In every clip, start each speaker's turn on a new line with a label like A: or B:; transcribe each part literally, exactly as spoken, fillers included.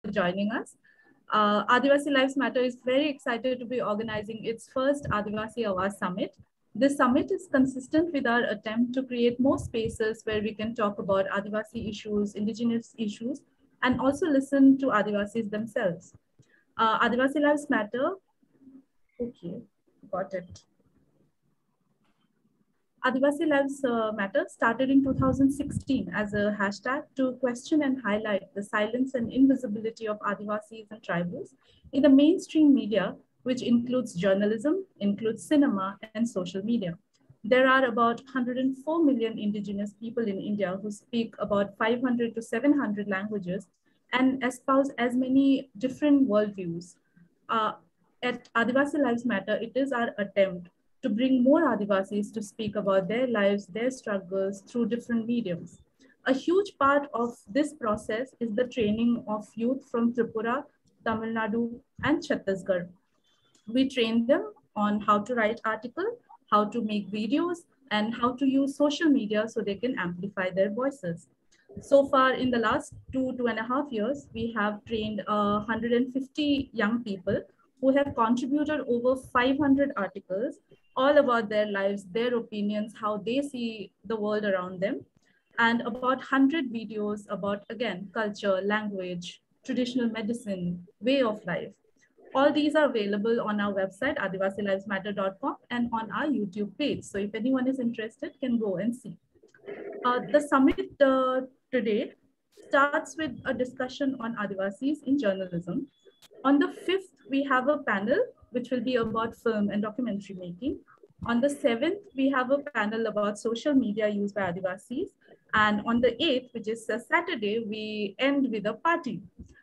A: joining us. Uh, Adivasi Lives Matter is very excited to be organizing its first Adivasi Awaz Summit. This summit is consistent with our attempt to create more spaces where we can talk about Adivasi issues, indigenous issues, and also listen to Adivasis themselves. Uh, Adivasi Lives Matter, okay, got it. Adivasi Lives uh, Matter started in two thousand sixteen as a hashtag to question and highlight the silence and invisibility of Adivasis and tribals in the mainstream media, which includes journalism, includes cinema, and social media. There are about one hundred four million indigenous people in India who speak about five hundred to seven hundred languages and espouse as many different worldviews. Uh, at Adivasi Lives Matter, it is our attempt to bring more Adivasis to speak about their lives, their struggles through different mediums. A huge part of this process is the training of youth from Tripura, Tamil Nadu, and Chhattisgarh. We train them on how to write articles, how to make videos, and how to use social media so they can amplify their voices. So far, in the last two, two and a half years, we have trained uh, one hundred fifty young people who have contributed over five hundred articles all about their lives, their opinions, how they see the world around them, and about one hundred videos about, again, culture, language, traditional medicine, way of life. All these are available on our website, adivasi lives matter dot com, and on our YouTube page. So if anyone is interested, can go and see. Uh, the summit uh, today starts with a discussion on Adivasis in journalism. On the fifth, we have a panel, which will be about film and documentary making. On the seventh, we have a panel about social media used by Adivasis. And on the eighth, which is a Saturday, we end with a party.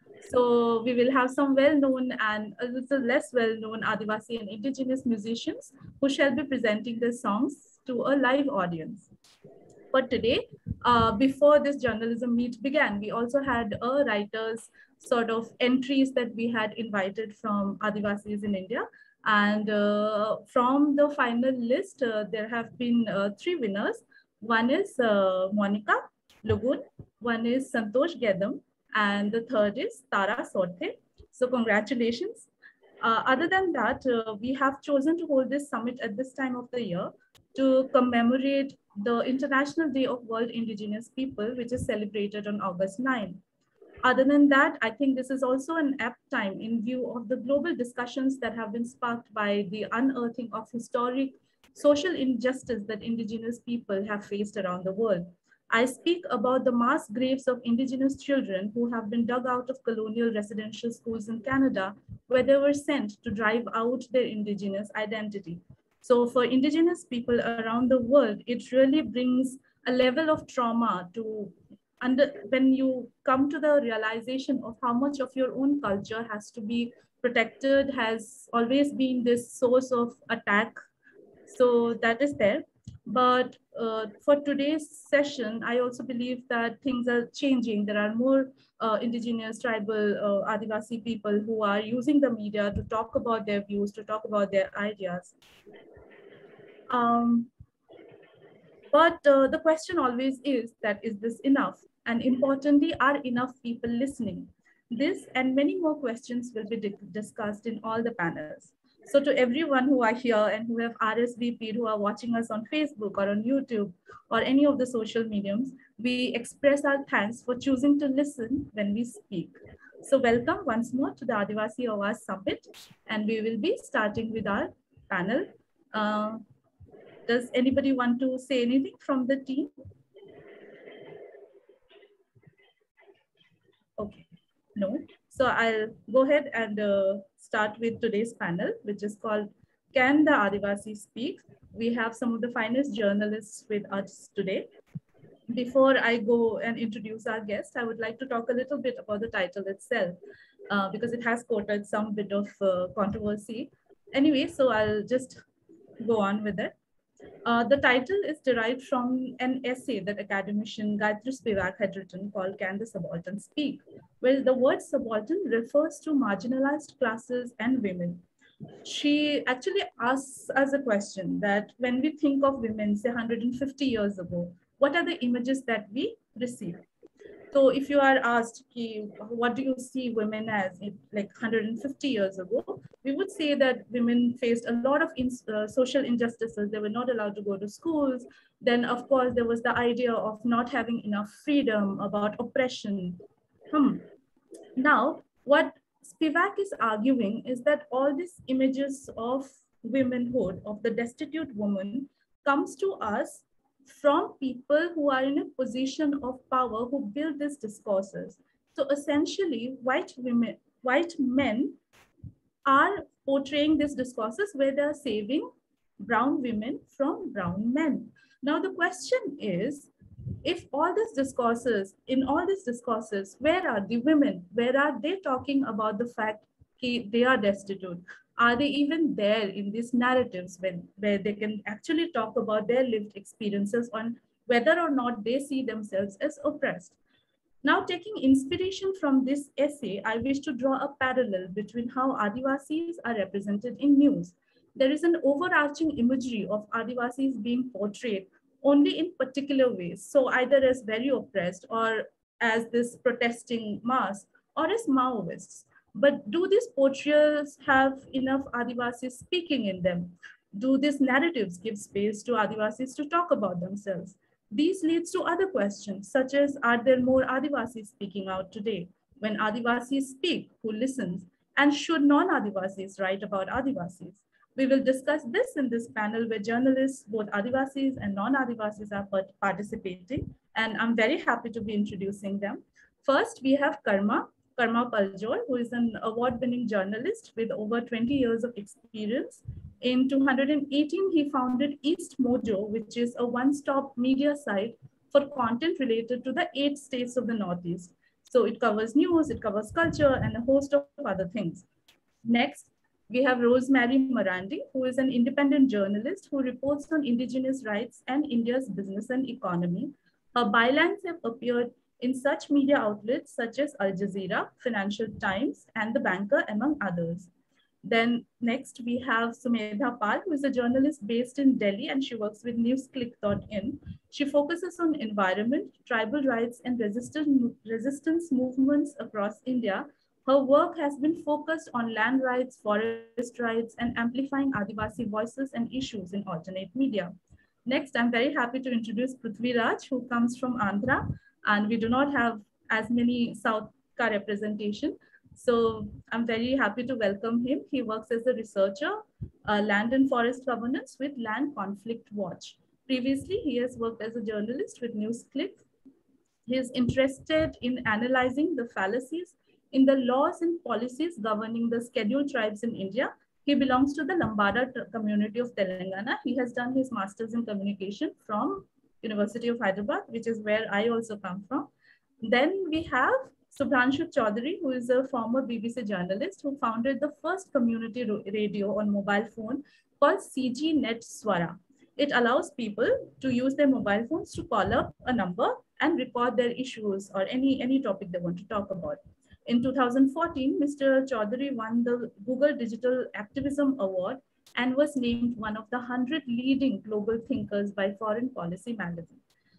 A: So we will have some well-known and a little less well-known Adivasi and indigenous musicians who shall be presenting their songs to a live audience. But today, uh, before this journalism meet began, we also had a writer's sort of entries that we had invited from Adivasis in India. And uh, from the final list, uh, there have been uh, three winners. One is uh, Monica Lugun, one is Santosh Gedam, and the third is Tara Sorthe. So congratulations. Uh, other than that, uh, we have chosen to hold this summit at this time of the year to commemorate the International Day of World Indigenous People, which is celebrated on August ninth. Other than that, I think this is also an apt time in view of the global discussions that have been sparked by the unearthing of historic social injustice that indigenous people have faced around the world. I speak about the mass graves of indigenous children who have been dug out of colonial residential schools in Canada, where they were sent to drive out their indigenous identity. So for indigenous people around the world, it really brings a level of trauma to under when you come to the realization of how much of your own culture has to be protected, has always been this source of attack. So that is there. But uh, for today's session, I also believe that things are changing. There are more uh, indigenous, tribal, uh, Adivasi people who are using the media to talk about their views, to talk about their ideas. Um, but uh, the question always is that, is this enough? And importantly, are enough people listening? This and many more questions will be discussed in all the panels. So to everyone who are here and who have R S V P'd, who are watching us on Facebook or on YouTube or any of the social mediums, we express our thanks for choosing to listen when we speak. So welcome once more to the Adivasi Awaz Summit, and we will be starting with our panel. Uh, does anybody want to say anything from the team? Okay, no. So I'll go ahead and uh, start with today's panel, which is called Can the Adivasi Speak? We have some of the finest journalists with us today. Before I go and introduce our guest, I would like to talk a little bit about the title itself, uh, because it has quoted some bit of uh, controversy. Anyway, so I'll just go on with it. Uh, the title is derived from an essay that academician Gayatri Spivak had written called Can the Subaltern Speak?, where the word subaltern refers to marginalized classes and women. She actually asks us a question that when we think of women, say one hundred fifty years ago, what are the images that we receive? So if you are asked, what do you see women as, like one hundred fifty years ago, we would say that women faced a lot of in, uh, social injustices. They were not allowed to go to schools. Then, of course, there was the idea of not having enough freedom, about oppression. Hmm. Now, what Spivak is arguing is that all these images of womanhood, of the destitute woman, comes to us from people who are in a position of power, who build these discourses. So essentially, white women, white men are portraying these discourses where they're saving brown women from brown men. Now the question is, if all these discourses, in all these discourses, where are the women? Where are they talking about the fact that they are destitute? Are they even there in these narratives when, where they can actually talk about their lived experiences on whether or not they see themselves as oppressed? Now, taking inspiration from this essay, I wish to draw a parallel between how Adivasis are represented in news. There is an overarching imagery of Adivasis being portrayed only in particular ways. So either as very oppressed or as this protesting mass or as Maoists. But do these portrayals have enough Adivasis speaking in them? Do these narratives give space to Adivasis to talk about themselves? These leads to other questions, such as, are there more Adivasis speaking out today? When Adivasis speak, who listens? And should non-Adivasis write about Adivasis? We will discuss this in this panel where journalists, both Adivasis and non-Adivasis, are participating. And I'm very happy to be introducing them. First, we have Karma, Karma Paljor, who is an award-winning journalist with over twenty years of experience. In two thousand eighteen, he founded East Mojo, which is a one-stop media site for content related to the eight states of the Northeast. So it covers news, it covers culture, and a host of other things. Next, we have Rosemary Marandi, who is an independent journalist who reports on indigenous rights and India's business and economy. Her bylines have appeared in such media outlets such as Al Jazeera, Financial Times, and The Banker, among others. Then next we have Sumedha Pal, who is a journalist based in Delhi, and she works with newsclick dot in. She focuses on environment, tribal rights, and resistance, resistance movements across India. Her work has been focused on land rights, forest rights, and amplifying Adivasi voices and issues in alternate media. Next, I'm very happy to introduce Prithvi Raj, who comes from Andhra, and we do not have as many South Ka representation. So I'm very happy to welcome him. He works as a researcher, uh, land and forest governance with Land Conflict Watch. Previously, he has worked as a journalist with NewsClick. He is interested in analyzing the fallacies in the laws and policies governing the scheduled tribes in India. He belongs to the Lambada community of Telangana. He has done his master's in communication from University of Hyderabad, which is where I also come from. Then we have Subhranshu Chaudhary, who is a former B B C journalist who founded the first community radio on mobile phone called C G Net Swara. It allows people to use their mobile phones to call up a number and record their issues or any, any topic they want to talk about. In two thousand fourteen, Mister Chaudhary won the Google Digital Activism Award and was named one of the one hundred leading global thinkers by Foreign Policy magazine.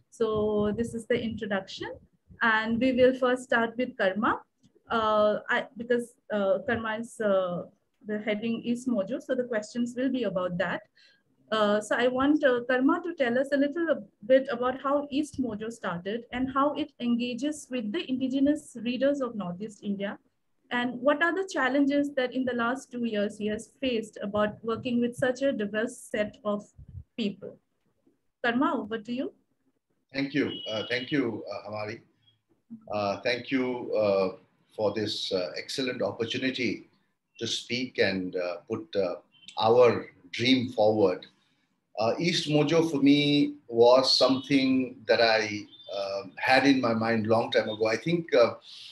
A: So this is the introduction. And we will first start with Karma, uh, I, because uh, Karma is uh, the heading East Mojo, so the questions will be about that. Uh, so I want uh, Karma to tell us a little bit about how East Mojo started and how it engages with the indigenous readers of Northeast India, and what are the challenges that in the last two years he has faced about working with such a diverse set of people. Karma, over to you.
B: Thank you. Uh, thank you, uh, Amari. Uh, thank you uh, for this uh, excellent opportunity to speak and uh, put uh, our dream forward. Uh, East Mojo for me was something that I uh, had in my mind long time ago. I think uh,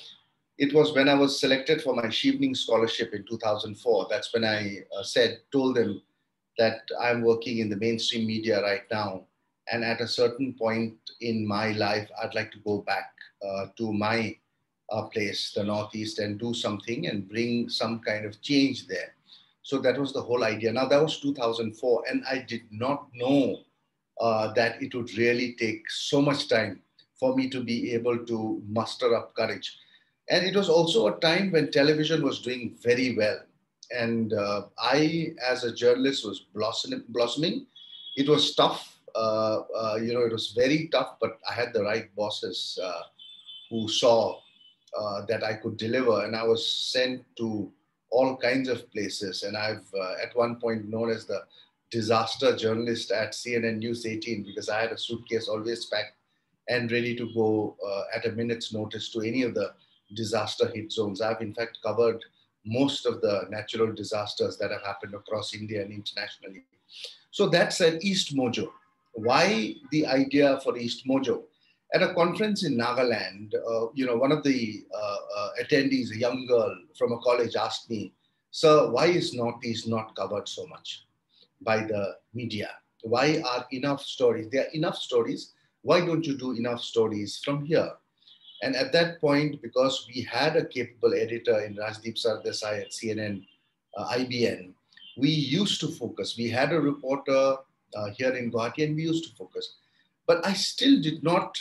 B: it was when I was selected for my Chevening Scholarship in two thousand four. That's when I uh, said, told them that I'm working in the mainstream media right now. And at a certain point in my life, I'd like to go back uh, to my uh, place, the Northeast, and do something and bring some kind of change there. So that was the whole idea. Now, that was two thousand four, and I did not know uh, that it would really take so much time for me to be able to muster up courage. And it was also a time when television was doing very well. And uh, I, as a journalist, was blossom- blossoming. It was tough. Uh, uh, you know, it was very tough, but I had the right bosses uh, who saw uh, that I could deliver. And I was sent to all kinds of places. And I've uh, at one point known as the disaster journalist at C N N News eighteen, because I had a suitcase always packed and ready to go uh, at a minute's notice to any of the disaster hit zones. I've in fact covered most of the natural disasters that have happened across India and internationally. So that's an East Mojo. Why the idea for East Mojo? At a conference in Nagaland, uh, you know, one of the uh, uh, attendees, a young girl from a college, asked me, "Sir, why is Northeast not covered so much by the media? Why are enough stories? There are enough stories. Why don't you do enough stories from here?" And at that point, because we had a capable editor in Rajdeep Sardesai at C N N, uh, I B N, we used to focus. We had a reporter uh, here in Guwahati, and we used to focus. But I still did not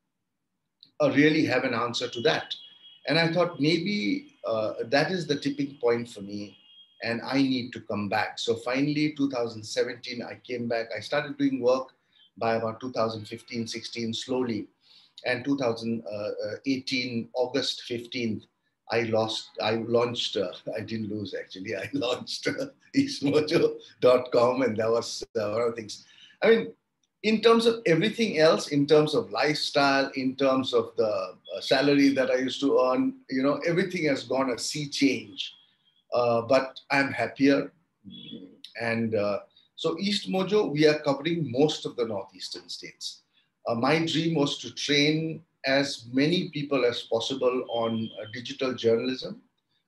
B: uh, really have an answer to that. And I thought maybe uh, that is the tipping point for me, and I need to come back. So finally, two thousand seventeen, I came back. I started doing work by about two thousand fifteen, sixteen, slowly. And two thousand eighteen, August fifteenth, I lost, I launched, uh, I didn't lose actually, I launched uh, east mojo dot com, and that was uh, one of the things. I mean, in terms of everything else, in terms of lifestyle, in terms of the uh, salary that I used to earn, you know, everything has gone a sea change. Uh, but I'm happier. And uh, so East Mojo, we are covering most of the northeastern states. Uh, my dream was to train as many people as possible on uh, digital journalism,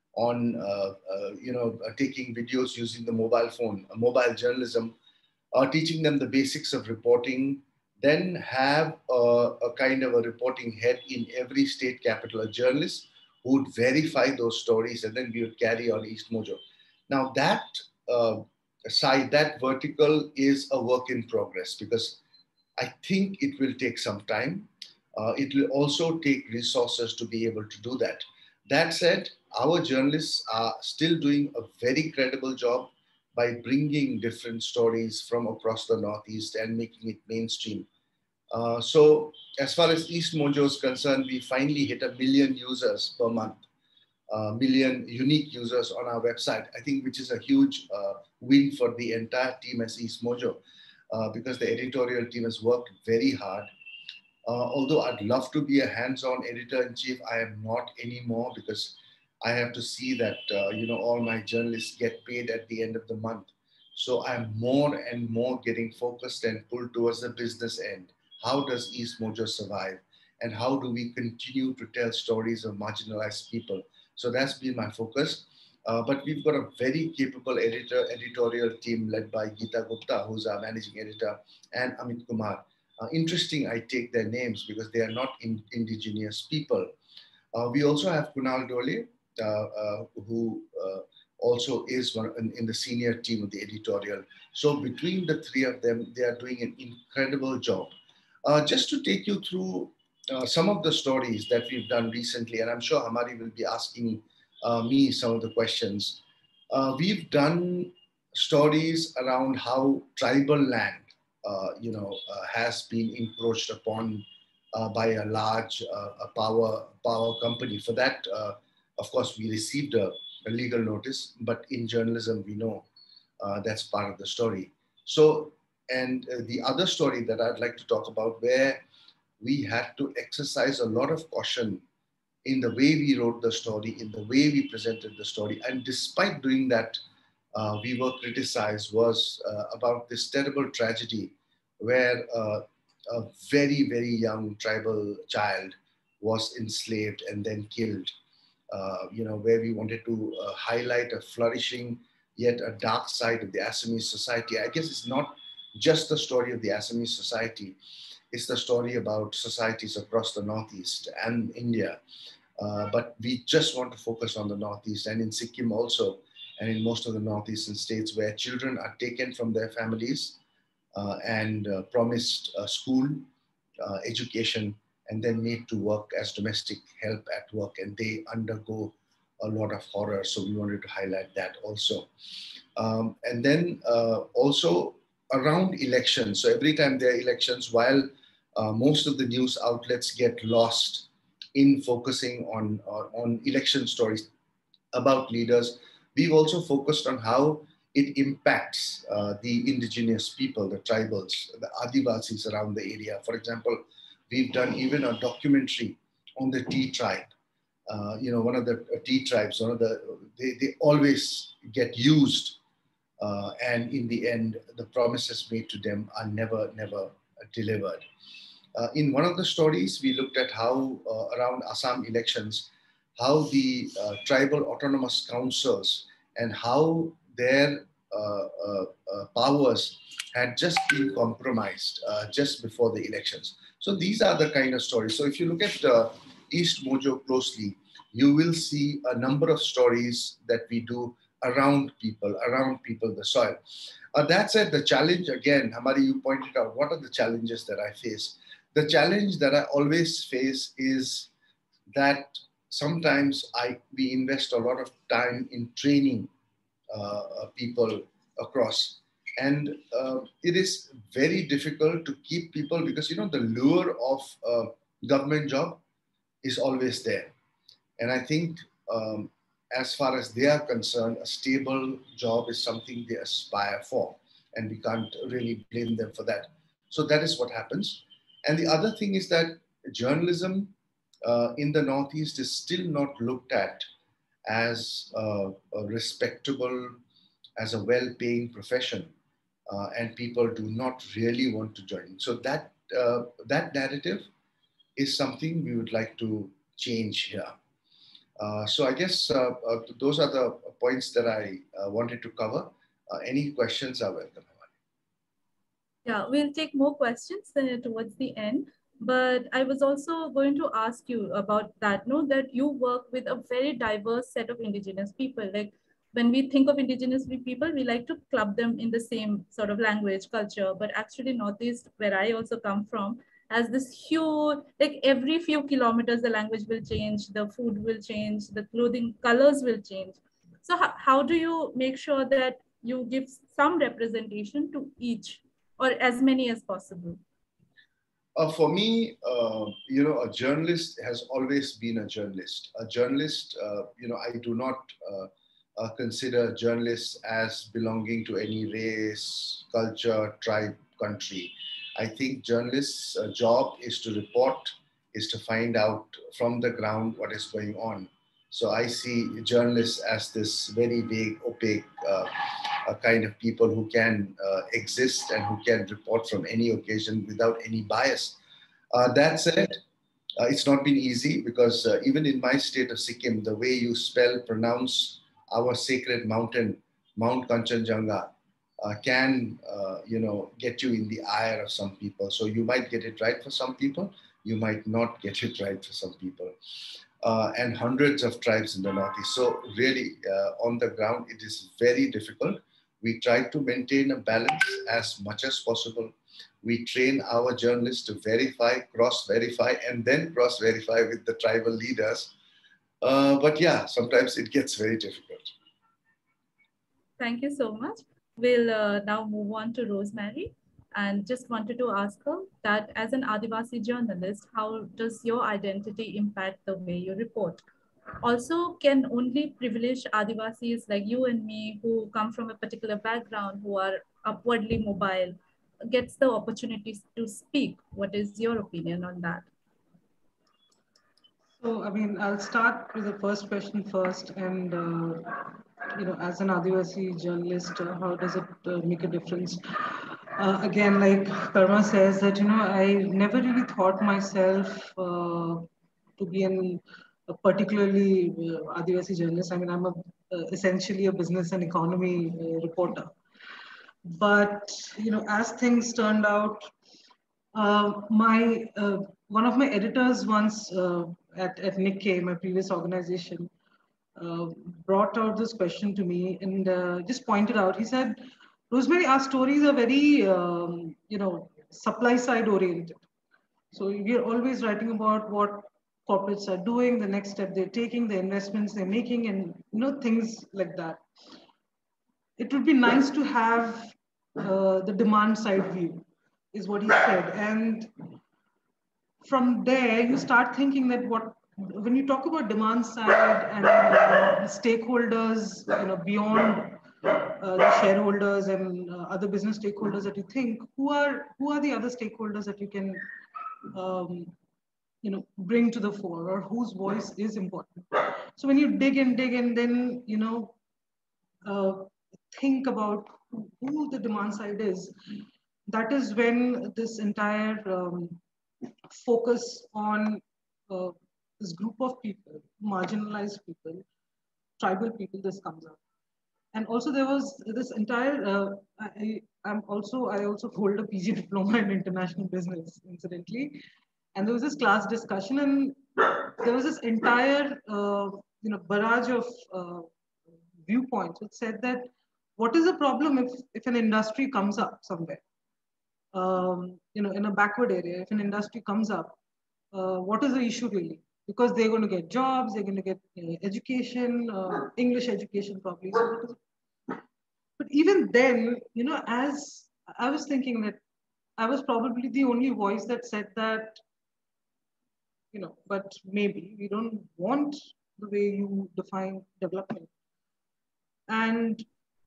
B: on uh, uh, you know uh, taking videos using the mobile phone, uh, mobile journalism, uh, teaching them the basics of reporting, then have a, a kind of a reporting head in every state capital, a journalist who would verify those stories, and then we would carry on East Mojo. Now that uh, side, that vertical is a work in progress, because I think it will take some time. Uh, it will also take resources to be able to do that. That said, our journalists are still doing a very credible job by bringing different stories from across the Northeast and making it mainstream. Uh, so as far as East Mojo is concerned, we finally hit a million users per month, a million unique users on our website, I think, which is a huge uh, win for the entire team as East Mojo, uh, because the editorial team has worked very hard. Uh, although I'd love to be a hands-on editor-in-chief, I am not anymore, because I have to see that uh, you know all my journalists get paid at the end of the month. So I'm more and more getting focused and pulled towards the business end. How does East Mojo survive? And how do we continue to tell stories of marginalized people? So that's been my focus. Uh, but we've got a very capable editor, editorial team led by Geeta Gupta, who's our managing editor, and Amit Kumar. Uh, interesting, I take their names because they are not in, indigenous people. Uh, we also have Kunal Dole, uh, uh, who uh, also is one in, in the senior team of the editorial. So between the three of them, they are doing an incredible job. Uh, just to take you through uh, some of the stories that we've done recently, and I'm sure Hamari will be asking uh, me some of the questions. Uh, we've done stories around how tribal land uh, you know, uh, has been encroached upon uh, by a large uh, a power power company. For that, uh, of course, we received a, a legal notice. But in journalism, we know uh, that's part of the story. So, and uh, the other story that I'd like to talk about, where we had to exercise a lot of caution in the way we wrote the story, in the way we presented the story, and despite doing that, uh, we were criticized, was uh, about this terrible tragedy where uh, a very, very young tribal child was enslaved and then killed. Uh, you know, where we wanted to uh, highlight a flourishing yet a dark side of the Assamese society. I guess it's not just the story of the Assamese society, it's the story about societies across the Northeast and India. Uh, but we just want to focus on the Northeast, and in Sikkim also, and in most of the Northeastern states, where children are taken from their families uh, and uh, promised uh, school, uh, education, and then made to work as domestic help at work, and they undergo a lot of horror. So we wanted to highlight that also. Um, and then uh, also around elections. So every time there are elections, while uh, most of the news outlets get lost in focusing on, uh, on election stories about leaders, we've also focused on how it impacts uh, the indigenous people, the tribals, the Adivasis around the area. For example, we've done even a documentary on the Tea tribe. Uh, you know, one of the uh, Tea tribes, one of the, they, they always get used. Uh, and in the end, the promises made to them are never, never delivered. Uh, in one of the stories, we looked at how uh, around Assam elections, how the uh, tribal autonomous councils and how their uh, uh, uh, powers had just been compromised uh, just before the elections. So these are the kind of stories. So if you look at uh, East Mojo closely, you will see a number of stories that we do around people, around people, the soil. Uh, that said, the challenge, again, Hamari, you pointed out, what are the challenges that I face? The challenge that I always face is that sometimes I, we invest a lot of time in training uh, people across. And uh, it is very difficult to keep people because, you know, the lure of a government job is always there. And I think um, as far as they are concerned, a stable job is something they aspire for. And we can't really blame them for that. So that is what happens. And the other thing is that journalism uh, in the Northeast is still not looked at as uh, a respectable, as a well-paying profession. Uh, and people do not really want to join. So that, uh, that narrative is something we would like to change here. Uh, so I guess uh, uh, those are the points that I uh, wanted to cover. Uh, any questions are welcome.
A: Yeah, we'll take more questions uh, towards the end. But I was also going to ask you about that, no, that you work with a very diverse set of indigenous people. Like when we think of indigenous people, we like to club them in the same sort of language, culture, but actually Northeast, where I also come from, has this huge, like every few kilometers, the language will change, the food will change, the clothing colors will change. So how, how do you make sure that you give some representation to each, or as many as possible?
B: Uh, for me, uh, you know, a journalist has always been a journalist. A journalist, uh, you know, I do not uh, uh, consider journalists as belonging to any race, culture, tribe, country. I think journalists' uh, job is to report, is to find out from the ground what is going on. So I see journalists as this very vague, opaque uh, uh, kind of people who can uh, exist and who can report from any occasion without any bias. Uh, that said, uh, it's not been easy because uh, even in my state of Sikkim, the way you spell, pronounce our sacred mountain, Mount Kanchenjunga, uh, can uh, you know get you in the ire of some people. So you might get it right for some people, you might not get it right for some people. Uh, and hundreds of tribes in the Northeast. So really, uh, on the ground, it is very difficult. We try to maintain a balance as much as possible. We train our journalists to verify, cross-verify, and then cross-verify with the tribal leaders. Uh, but yeah, sometimes it gets very difficult.
A: Thank you so much. We'll uh, now move on to Rosemary. And just wanted to ask her that as an Adivasi journalist, how does your identity impact the way you report? Also, can only privileged Adivasis like you and me who come from a particular background, who are upwardly mobile, gets the opportunities to speak? What is your opinion on that?
C: So, I mean, I'll start with the first question first. And, uh, you know, as an Adivasi journalist, uh, how does it uh, make a difference? Uh, again, like Karma says that, you know, I never really thought myself uh, to be an, a particularly uh, Adivasi journalist. I mean, I'm a, uh, essentially a business and economy uh, reporter. But, you know, as things turned out, uh, my uh, one of my editors once uh, at, at Nikkei, my previous organization, uh, brought out this question to me and uh, just pointed out, he said, Rosemary, our stories are very, um, you know, supply side oriented. So we are always writing about what corporates are doing, the next step they're taking, the investments they're making, and you know things like that. It would be nice to have uh, the demand side view, is what he said. And from there, you start thinking that what when you talk about demand side and uh, the stakeholders, you know, beyond uh, the shareholders and uh, other business stakeholders that you think, who are who are the other stakeholders that you can, um, you know, bring to the fore, or whose voice is important. So when you dig and dig and then you know uh, think about who, who the demand side is, that is when this entire um, focus on uh, this group of people, marginalized people, tribal people, this comes up. And also there was this entire, uh, I, I'm also, I also hold a P G diploma in international business, incidentally. And there was this class discussion and there was this entire, uh, you know, barrage of uh, viewpoints which said that what is the problem if, if an industry comes up somewhere, um, you know, in a backward area, if an industry comes up, uh, what is the issue really? Because they're going to get jobs, they're going to get uh, education, uh, English education probably. So, but even then, you know, as I was thinking that I was probably the only voice that said that, you know, but maybe we don't want the way you define development. And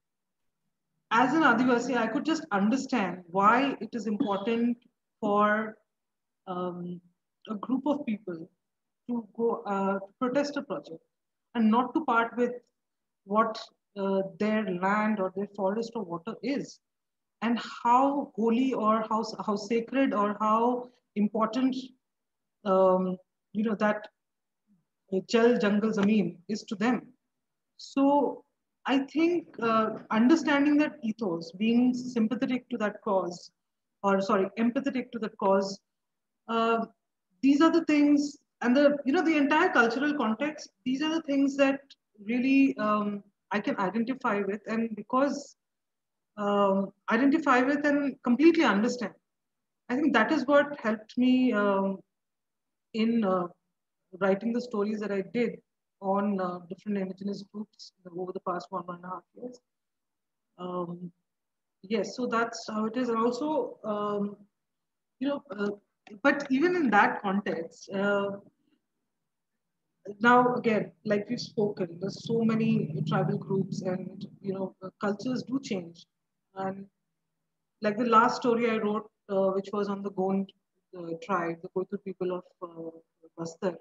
C: as an Adivasi, I could just understand why it is important for um, a group of people to go uh, protest a project and not to part with what uh, their land or their forest or water is, and how holy or how, how sacred or how important um, you know that Jal Jungle Zameen is to them. So I think uh, understanding that ethos, being sympathetic to that cause, or sorry, empathetic to that cause, uh, these are the things, and the you know the entire cultural context. These are the things that really um, I can identify with, and because um, identify with and completely understand. I think that is what helped me um, in uh, writing the stories that I did on uh, different indigenous groups over the past one, one and a half years. Um, yes, so that's how it is. And also, um, you know, uh, but even in that context, uh, now again, like we've spoken, there's so many tribal groups and, you know, uh, cultures do change. And like the last story I wrote, uh, which was on the Gond uh, tribe, the Koitur people of uh, Bastar,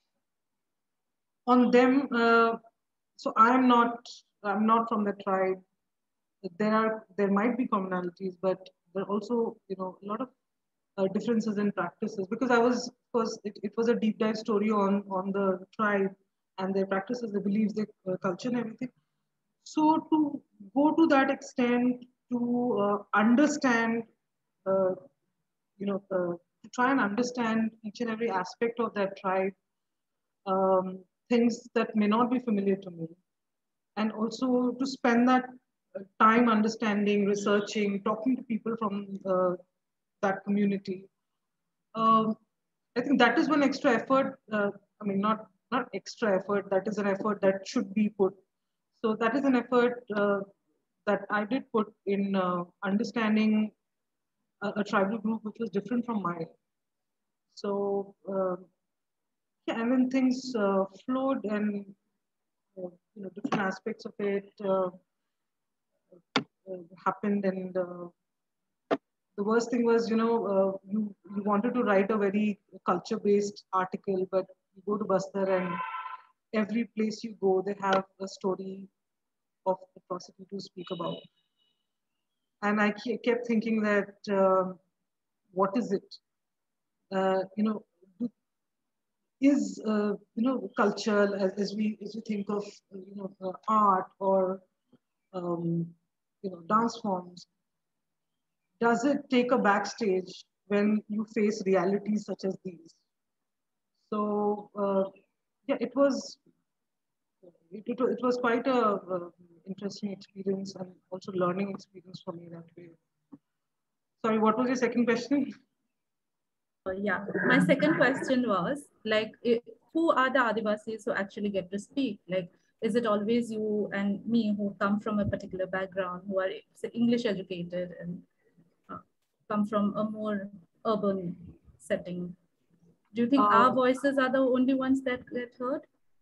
C: on them, uh, so I'm not, I'm not from the tribe. There are, there might be commonalities, but there are also, you know, a lot of uh, differences in practices, because I was, because it, it was a deep dive story on, on the tribe and their practices, their beliefs, their uh, culture and everything. So to go to that extent, to uh, understand, uh, you know, uh, to try and understand each and every aspect of that tribe, um, things that may not be familiar to me, and also to spend that uh, time understanding, researching, talking to people from uh, that community. Um, I think that is one extra effort. Uh, I mean, not not extra effort. That is an effort that should be put. So that is an effort uh, that I did put in uh, understanding a, a tribal group which was different from mine. So uh, yeah, and then things uh, flowed, and uh, you know different aspects of it uh, uh, happened, and uh, the worst thing was, you know, uh, you, you wanted to write a very culture-based article, but you go to Bastar and every place you go, they have a story of atrocity to speak about. And I kept thinking that, uh, what is it? Uh, you know, is, uh, you know, culture as, as we as we think of, you know, uh, art or, um, you know, dance forms, does it take a backstage when you face realities such as these? So uh, yeah, it was it, it, it was quite a uh, interesting experience and also learning experience for me that way. Sorry, what was your second question?
A: Yeah, my second question was like, who are the Adivasis who actually get to speak? Like, is it always you and me who come from a particular background, who are say, English educated and uh, come from a more urban setting? Do you think uh, our voices are the only ones that get heard?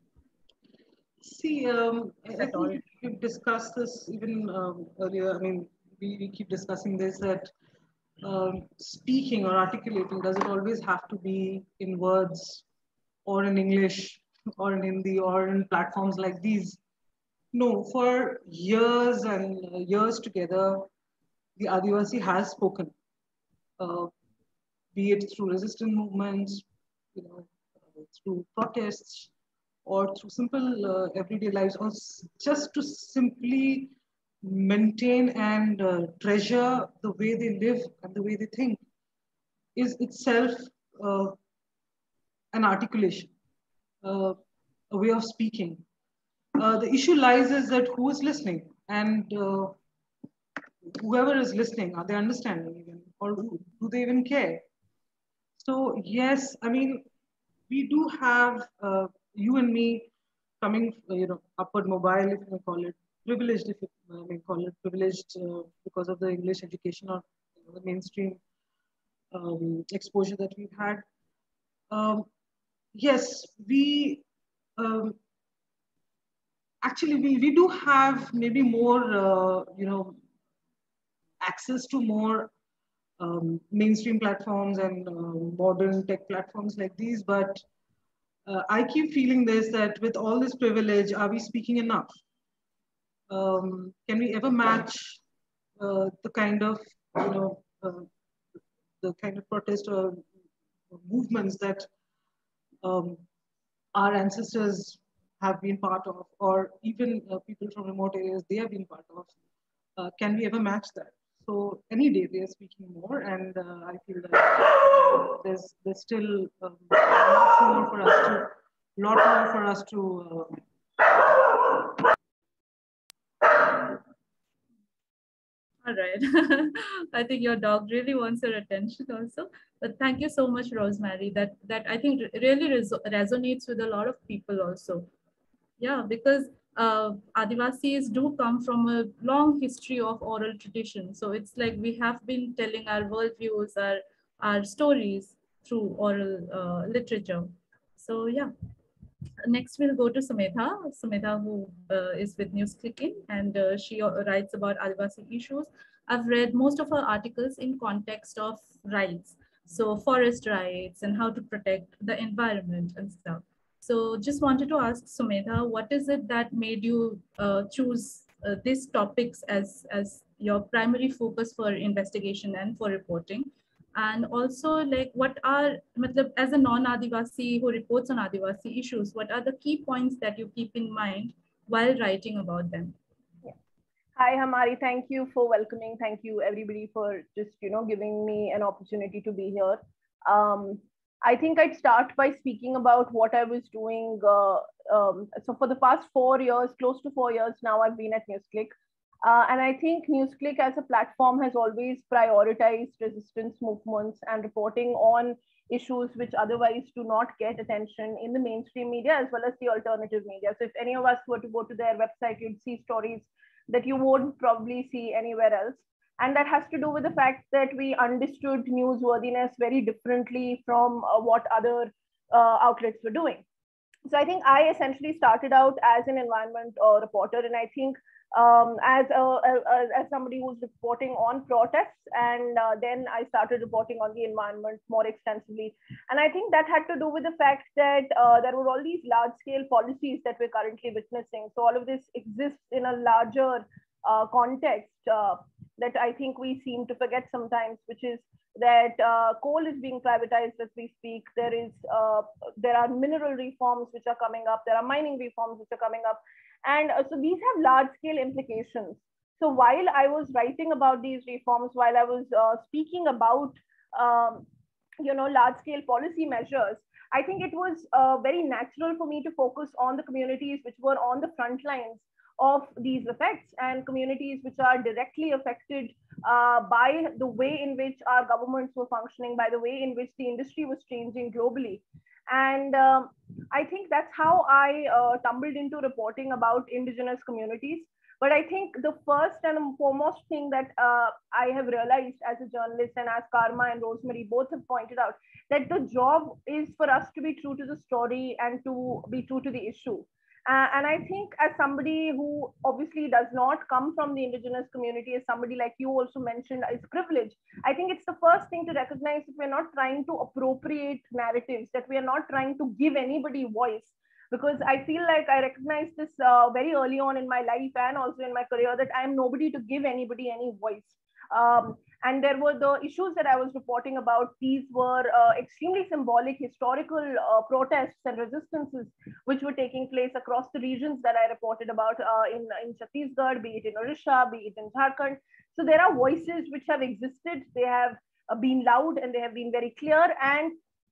C: See, um, I think we've discussed this even um, earlier. I mean, we, we keep discussing this, that um, speaking or articulating, does it always have to be in words or in English or in Hindi or in platforms like these? No, for years and years together, the Adivasi has spoken, uh, be it through resistance movements, you know, through protests, or through simple uh, everyday lives, or just to simply maintain and uh, treasure the way they live and the way they think, is itself uh, an articulation, uh, a way of speaking. Uh, the issue lies is that who is listening, and uh, whoever is listening, are they understanding even, or do, do they even care? So yes, I mean, we do have uh, you and me coming, uh, you know, upward mobile, if you may call it, privileged, if you uh, may call it, privileged uh, because of the English education or you know, the mainstream um, exposure that we've had. Um, yes, we um, actually we, we do have maybe more, uh, you know, access to more um, mainstream platforms and uh, modern tech platforms like these, but uh, I keep feeling this, that with all this privilege, are we speaking enough? Um, can we ever match uh, the kind of, you know, uh, the kind of protest or movements that um, our ancestors have been part of, or even uh, people from remote areas, they have been part of? Uh, can we ever match that? So any day they are speaking more, and uh, I feel that uh, there's there's still um, lots more for us to, lot more for us to. Uh...
A: All right, I think your dog really wants your attention also. But thank you so much, Rosemary. That that I think really res resonates with a lot of people also. Yeah, because uh, Adivasis do come from a long history of oral tradition. So it's like we have been telling our worldviews, our, our stories through oral uh, literature. So yeah, next we'll go to Sumedha. Sumedha, who uh, is with Newsclicking, and uh, she uh, writes about Adivasi issues. I've read most of her articles in context of rights. So forest rights and how to protect the environment and stuff. So just wanted to ask Sumedha, what is it that made you uh, choose uh, these topics as, as your primary focus for investigation and for reporting? And also, like, what are, as a non-Adivasi who reports on Adivasi issues, what are the key points that you keep in mind while writing about them?
D: Yeah. Hi, Hamari. Thank you for welcoming. Thank you, everybody, for just, you know, giving me an opportunity to be here. Um, I think I'd start by speaking about what I was doing. Uh, um, so for the past four years, close to four years now, I've been at Newsclick. Uh, and I think Newsclick as a platform has always prioritized resistance movements and reporting on issues which otherwise do not get attention in the mainstream media as well as the alternative media. So if any of us were to go to their website, you'd see stories that you won't probably see anywhere else. And that has to do with the fact that we understood newsworthiness very differently from uh, what other uh, outlets were doing. So I think I essentially started out as an environment uh, reporter, and I think um, as a, a, as somebody who's reporting on protests, and uh, then I started reporting on the environment more extensively. And I think that had to do with the fact that uh, there were all these large-scale policies that we're currently witnessing. So all of this exists in a larger uh, context uh, that I think we seem to forget sometimes, which is that uh, coal is being privatized as we speak. There is, uh, there are mineral reforms which are coming up. There are mining reforms which are coming up. And uh, so these have large scale implications. So while I was writing about these reforms, while I was uh, speaking about, um, you know, large scale policy measures, I think it was uh, very natural for me to focus on the communities which were on the front lines of these effects, and communities which are directly affected uh, by the way in which our governments were functioning, by the way in which the industry was changing globally. And um, I think that's how I uh, tumbled into reporting about indigenous communities. But I think the first and foremost thing that uh, I have realized as a journalist, and as Karma and Rosemary both have pointed out, that the job is for us to be true to the story and to be true to the issue. Uh, and I think as somebody who obviously does not come from the indigenous community, as somebody like you also mentioned is privileged, I think it's the first thing to recognize that we're not trying to appropriate narratives, that we are not trying to give anybody voice. Because I feel like I recognize this uh, very early on in my life and also in my career, that I am nobody to give anybody any voice. Um, and there were the issues that I was reporting about. These were uh, extremely symbolic historical uh, protests and resistances which were taking place across the regions that I reported about uh, in, in Chhattisgarh, be it in Odisha, be it in Jharkhand. So there are voices which have existed. They have uh, been loud and they have been very clear. And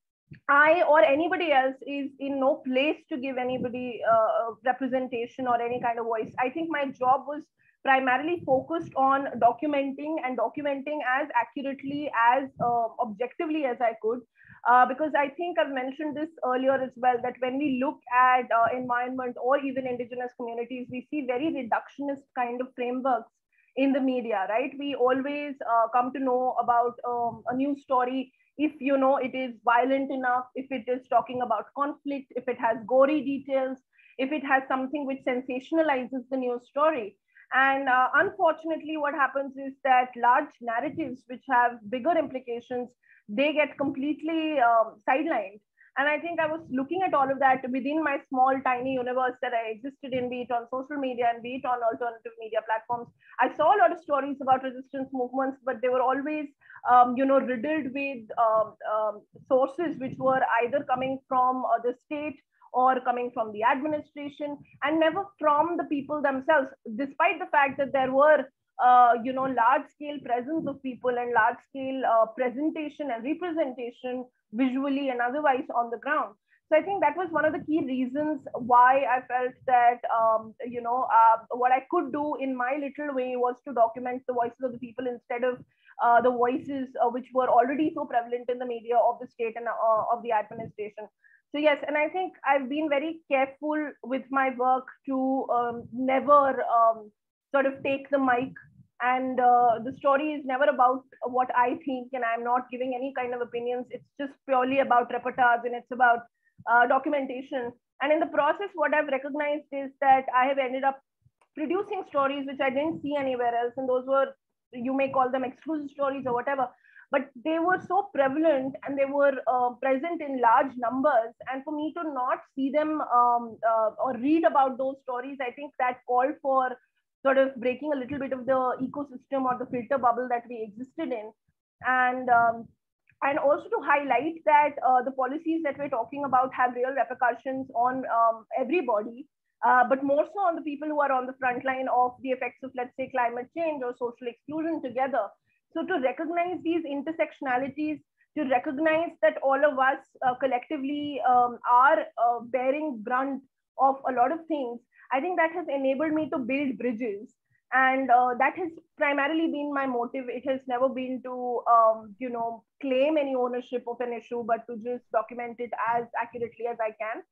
D: I or anybody else is in no place to give anybody uh, representation or any kind of voice. I think my job was primarily focused on documenting and documenting as accurately, as uh, objectively as I could. Uh, because I think I've mentioned this earlier as well, that when we look at uh, environment or even indigenous communities, we see very reductionist kind of frameworks in the media, right? We always uh, come to know about um, a news story if you know it is violent enough, if it is talking about conflict, if it has gory details, if it has something which sensationalizes the news story. And uh, unfortunately, what happens is that large narratives which have bigger implications, they get completely um, sidelined. And I think I was looking at all of that within my small, tiny universe that I existed in, be it on social media and be it on alternative media platforms. I saw a lot of stories about resistance movements, but they were always, um, you know, riddled with um, um, sources which were either coming from uh, the state or coming from the administration, and never from the people themselves, despite the fact that there were uh, you know, large scale presence of people and large scale uh, presentation and representation visually and otherwise on the ground. So I think that was one of the key reasons why I felt that, um, you know, uh, what I could do in my little way was to document the voices of the people instead of uh, the voices uh, which were already so prevalent in the media of the state and uh, of the administration. So yes, and I think I've been very careful with my work to um, never um, sort of take the mic, and uh, the story is never about what I think, and I'm not giving any kind of opinions. It's just purely about reportage, and it's about uh, documentation. And in the process, what I've recognized is that I have ended up producing stories which I didn't see anywhere else, and those were, you may call them exclusive stories or whatever, but they were so prevalent and they were uh, present in large numbers. And for me to not see them um, uh, or read about those stories, I think that called for sort of breaking a little bit of the ecosystem or the filter bubble that we existed in. And um, and also to highlight that uh, the policies that we're talking about have real repercussions on um, everybody, uh, but more so on the people who are on the front line of the effects of, let's say, climate change or social exclusion together. So to recognize these intersectionalities, to recognize that all of us uh, collectively um, are uh, bearing brunt of a lot of things, I think that has enabled me to build bridges. And uh, that has primarily been my motive. It has never been to, um, you know, claim any ownership of an issue, but to just document it as accurately as I can.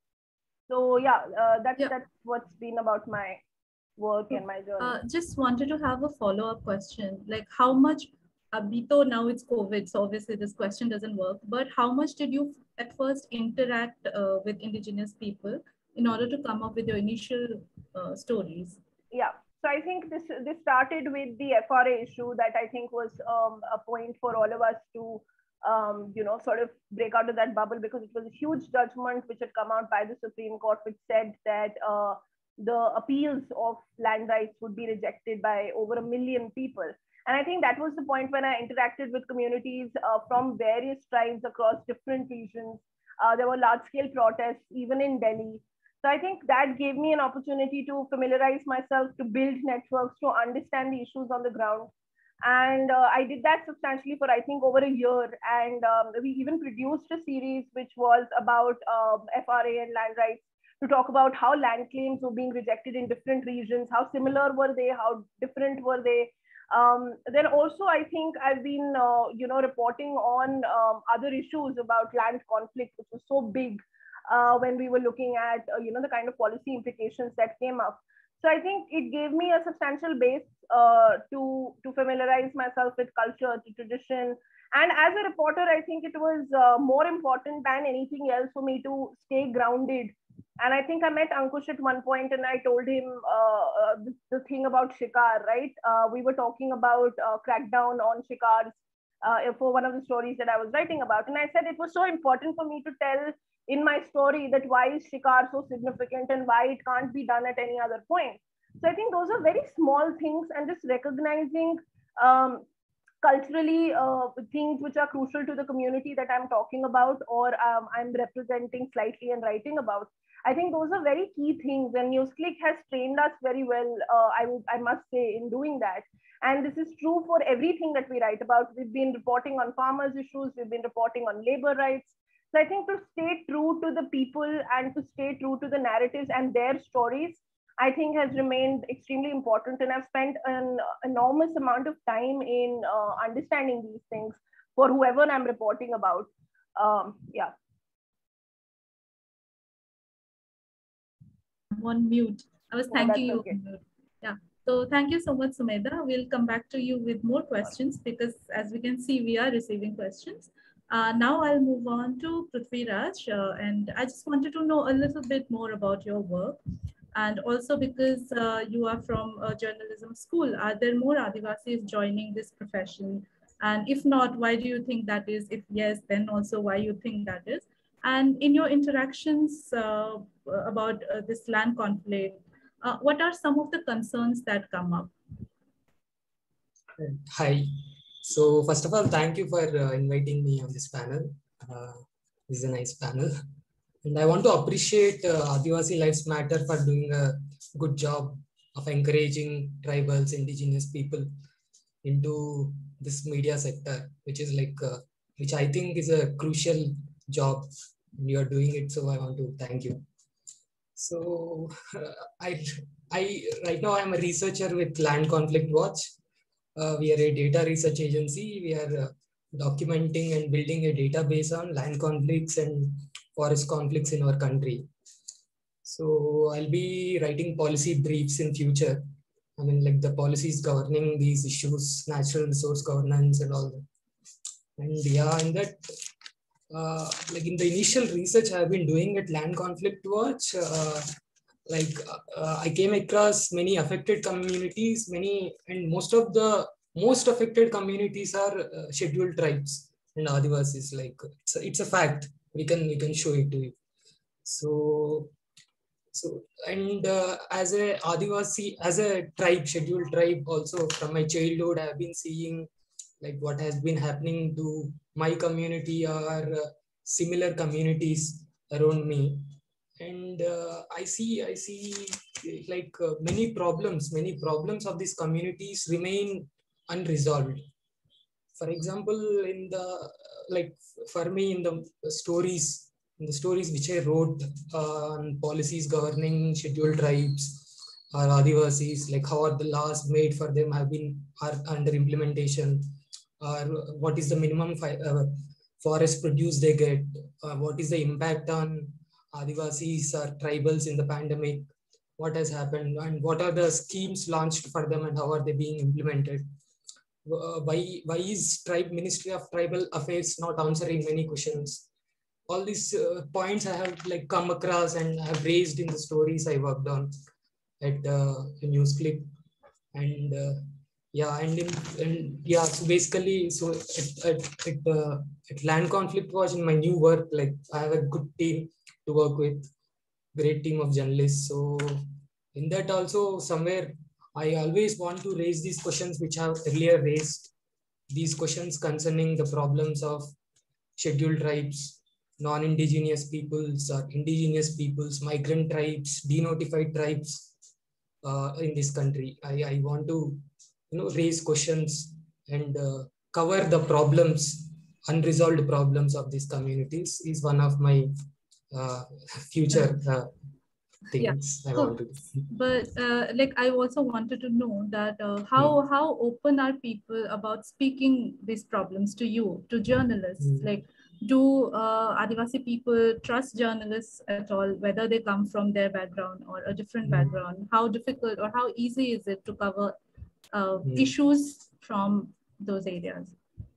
D: So yeah, uh, that's, yeah. that's what's been about my work and my journey.
A: Uh, just wanted to have a follow-up question. Like how much, Abito, now it's COVID, so obviously this question doesn't work, but how much did you at first interact uh, with indigenous people in order to come up with your initial uh, stories?
D: Yeah. So I think this this started with the F R A issue that I think was um, a point for all of us to, um, you know, sort of break out of that bubble, because it was a huge judgment which had come out by the Supreme Court, which said that uh, the appeals of land rights would be rejected by over a million people. And I think that was the point when I interacted with communities uh, from various tribes across different regions. Uh, there were large-scale protests, even in Delhi. So I think that gave me an opportunity to familiarize myself, to build networks, to understand the issues on the ground. And uh, I did that substantially for, I think, over a year. And um, we even produced a series which was about um, F R A and land rights, to talk about how land claims were being rejected in different regions, how similar were they, how different were they. Um, then also, I think I've been, uh, you know, reporting on um, other issues about land conflict, which was so big uh, when we were looking at, uh, you know, the kind of policy implications that came up. So I think it gave me a substantial base uh, to, to familiarize myself with culture, to tradition. And as a reporter, I think it was uh, more important than anything else for me to stay grounded. And I think I met Ankush at one point and I told him uh, uh, the, the thing about shikar, right? Uh, we were talking about uh, crackdown on shikars uh, for one of the stories that I was writing about. And I said it was so important for me to tell in my story that why is shikar so significant and why it can't be done at any other point. So I think those are very small things, and just recognizing um, culturally uh, things which are crucial to the community that I'm talking about or um, I'm representing slightly and writing about. I think those are very key things, and NewsClick has trained us very well, uh, I, would, I must say, in doing that. And this is true for everything that we write about. We've been reporting on farmers' issues, we've been reporting on labor rights. So I think to stay true to the people and to stay true to the narratives and their stories, I think has remained extremely important. And I've spent an enormous amount of time in uh, understanding these things for whoever I'm reporting about. Um, yeah.
A: I'm on mute. I was thanking
D: oh,
A: you.
D: Okay.
A: Yeah. So thank you so much, Sumedha. We'll come back to you with more questions because as we can see, we are receiving questions. Uh, now I'll move on to Prithviraj. Uh, and I just wanted to know a little bit more about your work. And also because uh, you are from a journalism school, are there more Adivasis joining this profession? And if not, why do you think that is? If yes, then also why you think that is? And in your interactions uh, about uh, this land conflict, uh, what are some of the concerns that come up?
E: Hi. So first of all, thank you for uh, inviting me on this panel. Uh, this is a nice panel. And I want to appreciate uh, Adivasi Lives Matter for doing a good job of encouraging tribals, indigenous people into this media sector, which is like, uh, which I think is a crucial job. You are doing it, so I want to thank you. So uh, I, I right now I'm a researcher with Land Conflict Watch. Uh, we are a data research agency. We are uh, documenting and building a database on land conflicts and forest conflicts in our country. So I'll be writing policy briefs in future. I mean, like the policies governing these issues, natural resource governance and all that. And yeah, in that, uh, like in the initial research I've been doing at Land Conflict Watch, uh, like uh, I came across many affected communities, many, and most of the most affected communities are uh, scheduled tribes and Adivasis. Like it's a, it's a fact. We can we can show it to you. So so and uh, as a Adivasi, as a tribe, scheduled tribe, also from my childhood, I have been seeing like what has been happening to my community or uh, similar communities around me. And uh, I see, I see like uh, many problems, many problems of these communities remain unresolved. For example, in the, like for me in the stories, in the stories which I wrote uh, on policies governing scheduled tribes or Adivasis, like how are the laws made for them have been are under implementation, or what is the minimum uh, forest produce they get, uh, what is the impact on Adivasis or tribals in the pandemic, what has happened, and what are the schemes launched for them and how are they being implemented. Uh, why, why is tribe Ministry of Tribal Affairs not answering many questions? All these uh, points I have like come across and have raised in the stories I worked on at uh, NewsClick. And uh, yeah, and, in, and yeah, so basically, so at, at, at, uh, at Land Conflict Watch in my new work, like I have a good team to work with, great team of journalists. So in that also somewhere, I always want to raise these questions which I have earlier raised, these questions concerning the problems of scheduled tribes, non-indigenous peoples or indigenous peoples, migrant tribes, denotified tribes uh, in this country. I, I want to you know, raise questions and uh, cover the problems, unresolved problems of these communities is one of my uh, future uh, things
A: yeah.
E: I
A: So,
E: want to do.
A: but uh, like I also wanted to know that uh, how
E: Hmm.
A: how open are people about speaking these problems to you, to journalists?
E: Hmm.
A: Like, do uh, Adivasi people trust journalists at all, whether they come from their background or a different
E: Hmm.
A: background? How difficult or how easy is it to cover uh,
E: Hmm.
A: issues from those areas?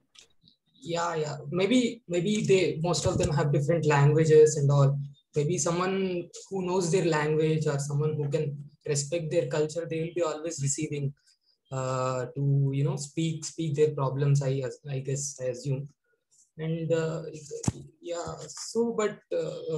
E: Yeah, yeah. Maybe, maybe they, most of them have different languages and all. Maybe someone who knows their language or someone who can respect their culture, they will be always receiving uh, to, you know, speak, speak their problems, I, I guess, I assume. And uh, yeah, so, but uh,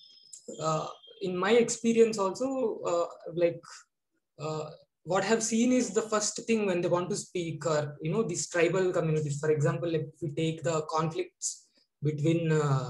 E: uh, in my experience also, uh, like, uh, what I've seen is the first thing when they want to speak, or you know, these tribal communities. For example, if we take the conflicts between uh,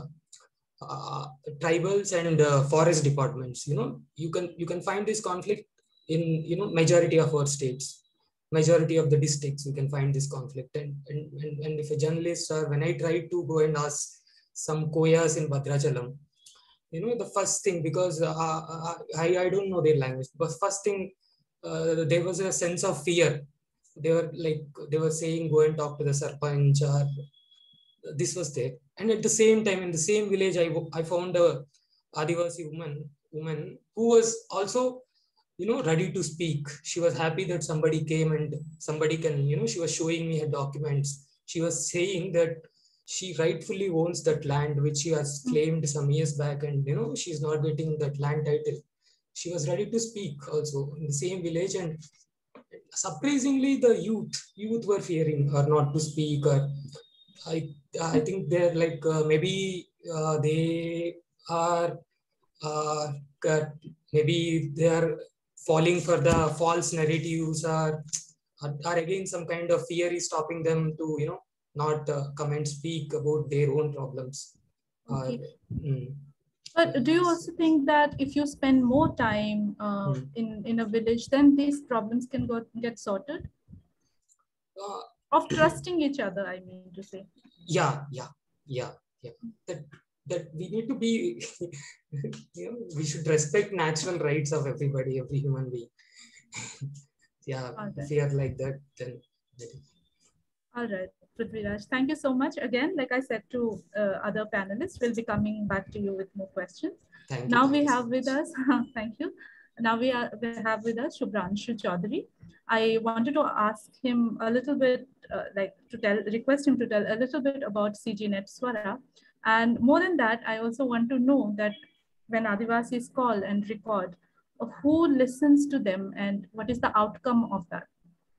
E: uh, tribals and uh, forest departments, you know, you can you can find this conflict in, you know, majority of our states, majority of the districts. You can find this conflict, and and, and, and if a journalist, or when I tried to go and ask some Koyas in Bhadrachalam, you know, the first thing, because uh, uh, I, I don't know their language, but first thing, uh, there was a sense of fear. They were like, they were saying, go and talk to the sarpanch, or this was there. And at the same time, in the same village, I, I found a Adivasi woman, woman who was also, you know, ready to speak. She was happy that somebody came and somebody can, you know, she was showing me her documents. She was saying that she rightfully owns that land which she has claimed some years back, and you know, she's not getting that land title. She was ready to speak also in the same village, and surprisingly, the youth youth were fearing or not to speak. Or I I think they're like uh, maybe uh, they are uh, maybe they are falling for the false narratives, or, or or again some kind of fear is stopping them to, you know, not uh, come and speak about their own problems. Uh,
A: Okay.
E: mm,
A: But do you also think that if you spend more time uh,
E: mm.
A: in, in a village, then these problems can go, get sorted?
E: Uh,
A: Of trusting each other, I mean to say.
E: yeah, yeah, yeah, yeah. That that we need to be, you know, we should respect natural rights of everybody, every human being. Yeah,
A: Okay.
E: if we are like that, then.
A: All right, Prithviraj, thank you so much. Again, like I said to uh, other panelists, we'll be coming back to you with more questions.
E: Thank you.
A: Now
E: Thank
A: we
E: you
A: have
E: so
A: with us, thank you. Now we, are, we have with us Shubhranshu Chaudhary. I wanted to ask him a little bit, uh, like to tell, request him to tell a little bit about CGNet Swara. And more than that, I also want to know that when Adivasis call and record, uh, who listens to them and what is the outcome of that?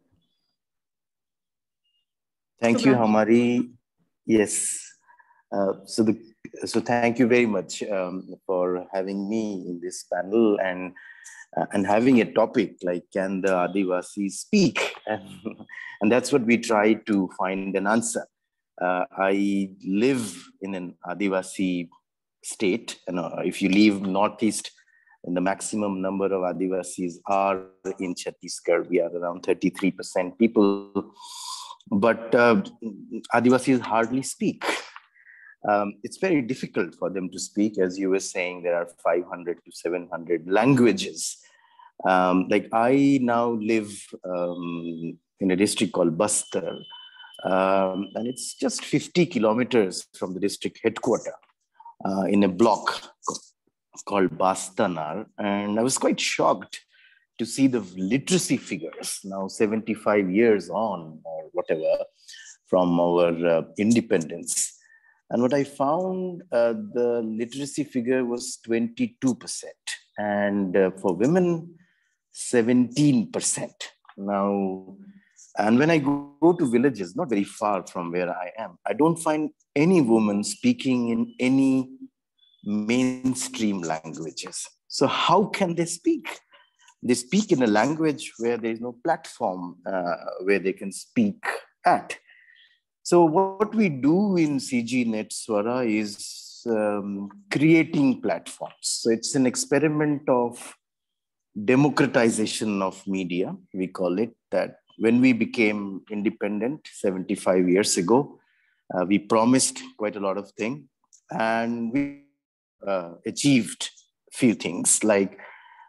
F: Thank you, Hamari. Yes. Uh, so, the, so thank you very much um, for having me in this panel, and uh, and having a topic like, can the Adivasis speak? And, and that's what we try to find an answer. Uh, I live in an Adivasi state, and uh, if you leave Northeast, and the maximum number of Adivasis are in Chhattisgarh. We are around thirty-three percent people, but uh, Adivasis hardly speak. Um, it's very difficult for them to speak. As you were saying, there are five hundred to seven hundred languages. Um, like I now live um, in a district called Bastar, um, and it's just fifty kilometers from the district headquarters uh, in a block called Bastanar. And I was quite shocked to see the literacy figures now seventy-five years on, or whatever, from our uh, independence. And what I found, uh, the literacy figure was twenty-two percent. And uh, for women, seventeen percent. Now, and when I go, go to villages, not very far from where I am, I don't find any woman speaking in any mainstream languages. So how can they speak? They speak in a language where there is no platform uh, where they can speak at. So what we do in CGNet Swara is um, creating platforms. So it's an experiment of democratization of media, we call it. That when we became independent seventy-five years ago, uh, we promised quite a lot of things, and we uh, achieved a few things, like,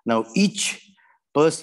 F: Now, each person,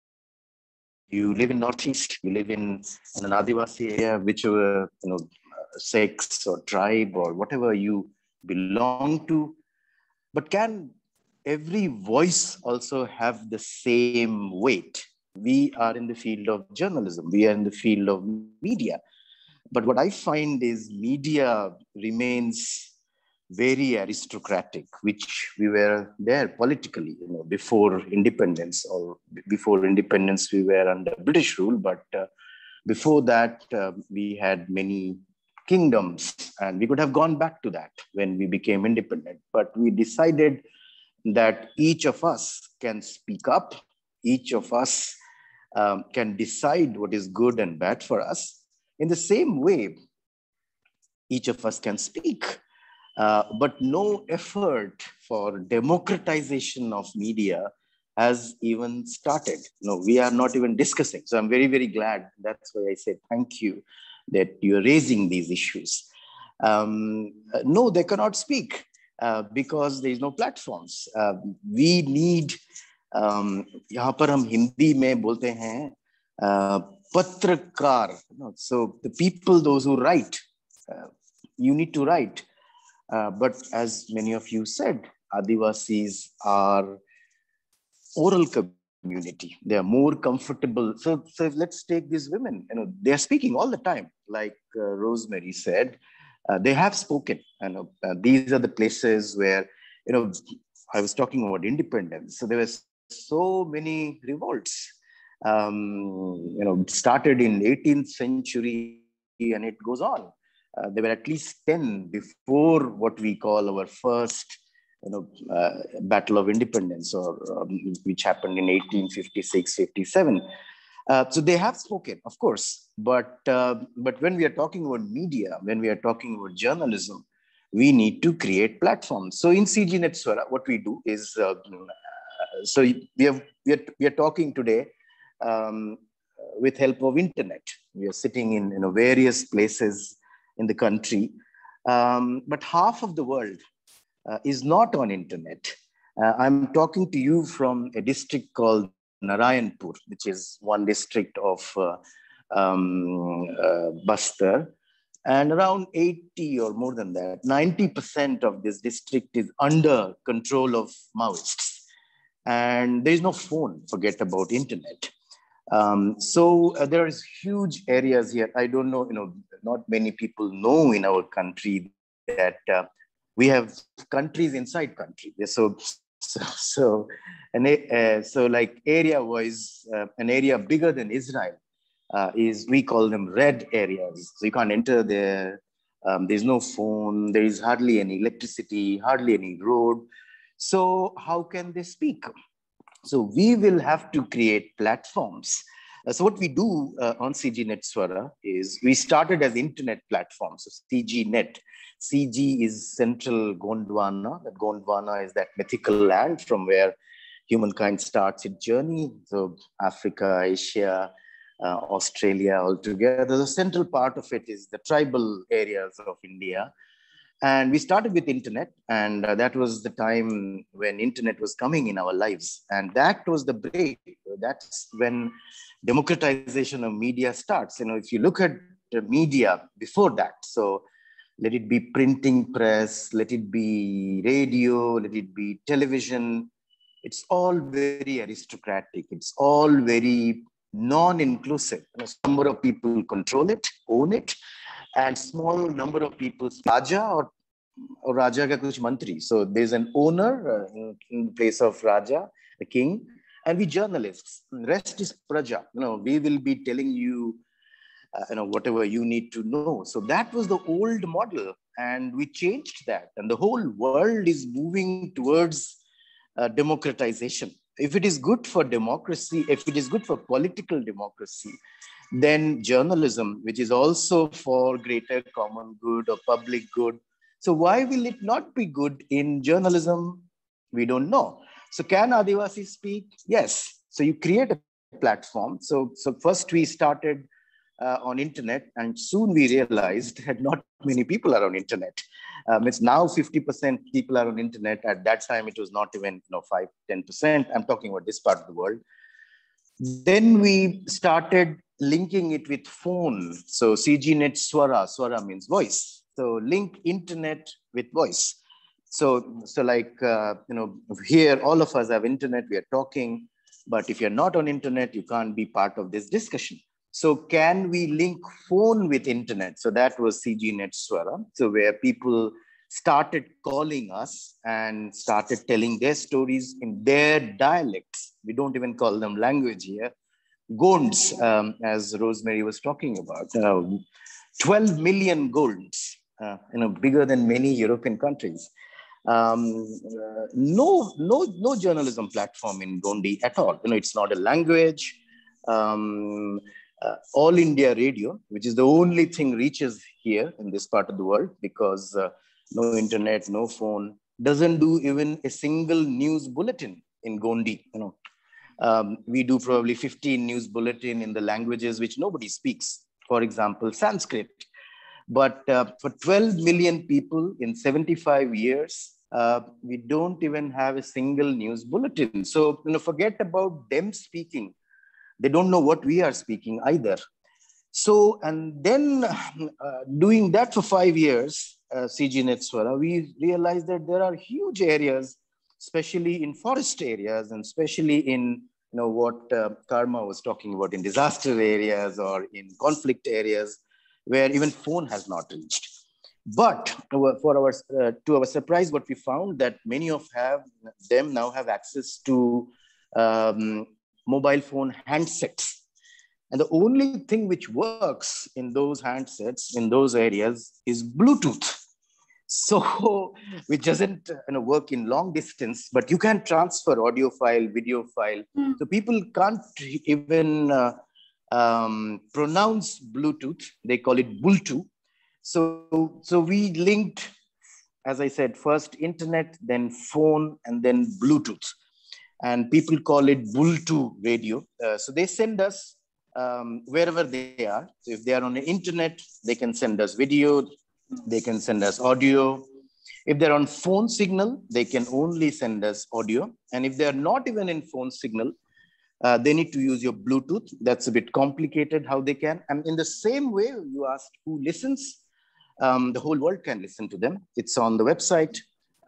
F: you live in Northeast, you live in, in an Adivasi area, whichever, you know, sex or tribe or whatever you belong to, but can every voice also have the same weight? We are in the field of journalism, we are in the field of media. But what I find is media remains very aristocratic, which we were there politically, you know, before independence, or before independence, we were under British rule. But uh, before that, uh, we had many kingdoms, and we could have gone back to that when we became independent. But we decided that each of us can speak up, each of us um, can decide what is good and bad for us. In the same way, each of us can speak, uh, but no effort for democratization of media has even started. No, we are not even discussing. So I'm very, very glad. That's why I said thank you that you're raising these issues. Um, no, they cannot speak uh, because there is no platforms. Uh, we need, um, यहाँ पर हम हिंदी में बोलते हैं uh, पत्रकार. So the people, those who write, uh, you need to write. Uh, but as many of you said, Adivasis are oral community. They are more comfortable. So, so let's take these women. You know, they are speaking all the time. Like uh, Rosemary said, uh, they have spoken. You know, uh, these are the places where, you know, I was talking about independence. So there were so many revolts. Um, you know, started in eighteenth century and it goes on. Uh, there were at least ten before what we call our first, you know, uh, Battle of Independence, or um, which happened in eighteen fifty-six, fifty-seven. Uh, so they have spoken, of course, but uh, but when we are talking about media, when we are talking about journalism, we need to create platforms. So in C G Net Swara, what we do is, uh, so we have we are we are talking today um, with help of internet. We are sitting in, you know, various places in the country, um, but half of the world uh, is not on internet. Uh, I'm talking to you from a district called Narayanpur, which is one district of uh, um, uh, Bastar. And around eighty or more than that, ninety percent of this district is under control of Maoists. And there is no phone, forget about internet. Um, so uh, there is huge areas here. I don't know, you know, not many people know in our country that uh, we have countries inside country. So, so, so, and, uh, so like area-wise, uh, an area bigger than Israel uh, is, we call them red areas. So you can't enter there. Um, there's no phone. There is hardly any electricity, hardly any road. So how can they speak? So we will have to create platforms. Uh, so what we do uh, on C G Net Swara is, we started as internet platforms, so C G Net. C G is Central Gondwana. That Gondwana is that mythical land from where humankind starts its journey. So Africa, Asia, uh, Australia all together. The central part of it is the tribal areas of India. And we started with internet, and uh, that was the time when internet was coming in our lives. And that was the break. That's when democratization of media starts. You know, if you look at the media before that, so let it be printing press, let it be radio, let it be television, it's all very aristocratic. It's all very non-inclusive. You know, some number of people control it, own it, and small number of people, Raja or, or Raja ka kuch mantri. So there's an owner uh, in, in place of Raja, the king, and we journalists. The rest is Praja. You know, we will be telling you, uh, you know, whatever you need to know. So that was the old model, and we changed that. And the whole world is moving towards uh, democratization. If it is good for democracy, if it is good for political democracy, then journalism, which is also for greater common good or public good. So why will it not be good in journalism? We don't know. So can Adivasi speak? Yes. So you create a platform. So, so first we started uh, on internet, and soon we realized that not many people are on internet. Um, it's now fifty percent people are on internet. At that time, it was not even, you know, five, ten percent. I'm talking about this part of the world. Then we started linking it with phone. So CGNet Swara, Swara means voice. So link internet with voice. So, so like, uh, you know, here, all of us have internet, we are talking, but if you're not on internet, you can't be part of this discussion. So can we link phone with internet? So that was CGNet Swara. So where people started calling us and started telling their stories in their dialects. We don't even call them language here. Gonds, um, as Rosemary was talking about, uh, twelve million Gonds, uh, you know, bigger than many European countries. Um, uh, no, no, no journalism platform in Gondi at all. You know, it's not a language. Um, uh, All India Radio, which is the only thing reaches here in this part of the world, because uh, no internet, no phone, doesn't do even a single news bulletin in Gondi. You know, um, we do probably fifteen news bulletin in the languages which nobody speaks. For example, Sanskrit. But uh, for twelve million people in seventy-five years, uh, we don't even have a single news bulletin. So, you know, forget about them speaking. They don't know what we are speaking either. So, and then uh, doing that for five years, uh, CGNet Swara, we realized that there are huge areas, especially in forest areas, and especially in, you know, what uh, Karma was talking about, in disaster areas or in conflict areas, where even phone has not reached. But for our, uh, to our surprise, what we found that many of have, them now have access to um, mobile phone handsets. And the only thing which works in those handsets, in those areas, is Bluetooth. So, which doesn't, you know, work in long distance, but you can transfer audio file, video file. Mm. So people can't even uh, um, pronounce Bluetooth. They call it Bultu. So, so we linked, as I said, first internet, then phone, and then Bluetooth. And people call it Bultu radio. Uh, so they send us um, wherever they are. So if they are on the internet, they can send us video, they can send us audio. If they're on phone signal, they can only send us audio. And if they're not even in phone signal, uh, they need to use your Bluetooth. That's a bit complicated how they can. And in the same way, you asked who listens, um, the whole world can listen to them. It's on the website.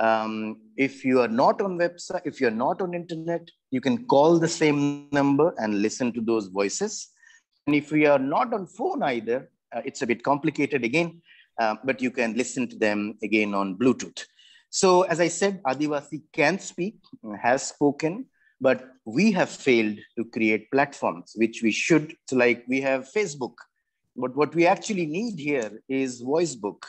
F: Um, if you are not on website, if you're not on internet, you can call the same number and listen to those voices. And if we are not on phone either, uh, it's a bit complicated again, uh, but you can listen to them again on Bluetooth. So as I said, Adivasi can speak, has spoken, but we have failed to create platforms, which we should. So like we have Facebook, but what we actually need here is VoiceBook.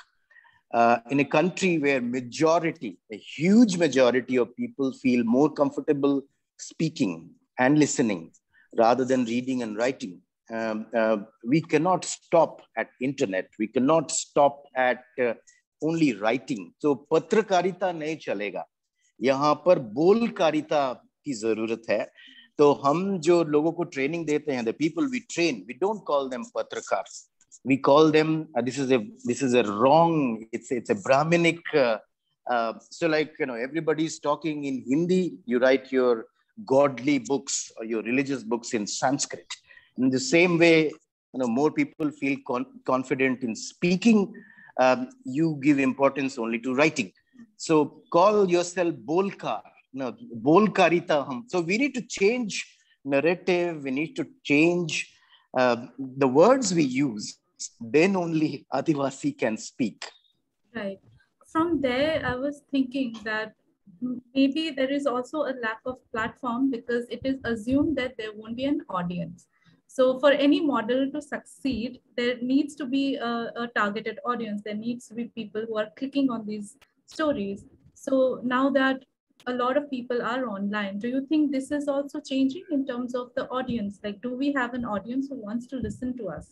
F: Uh, in a country where majority, a huge majority of people feel more comfortable speaking and listening rather than reading and writing. Um, uh, we cannot stop at internet. We cannot stop at uh, only writing. So पत्रकारिता नहीं चलेगा. यहाँ पर बोलकारिता की ज़रूरत है. तो हम जो लोगों को training देते हैं, the people we train, we don't call them पत्रकार. We call them, uh, this is a this is a wrong, it's it's a Brahminic, uh, uh, so like, you know, everybody's talking in Hindi, you write your godly books or your religious books in Sanskrit. In the same way, you know, more people feel con confident in speaking, um, you give importance only to writing. So call yourself Bolkar, no, Bolkarita hum. So we need to change narrative, we need to change uh, the words we use. Then only Adivasi can speak.
A: Right. From there, I was thinking that maybe there is also a lack of platform because it is assumed that there won't be an audience. So for any model to succeed, there needs to be a, a targeted audience. There needs to be people who are clicking on these stories. So now that a lot of people are online, do you think this is also changing in terms of the audience? Like, do we have an audience who wants to listen to us?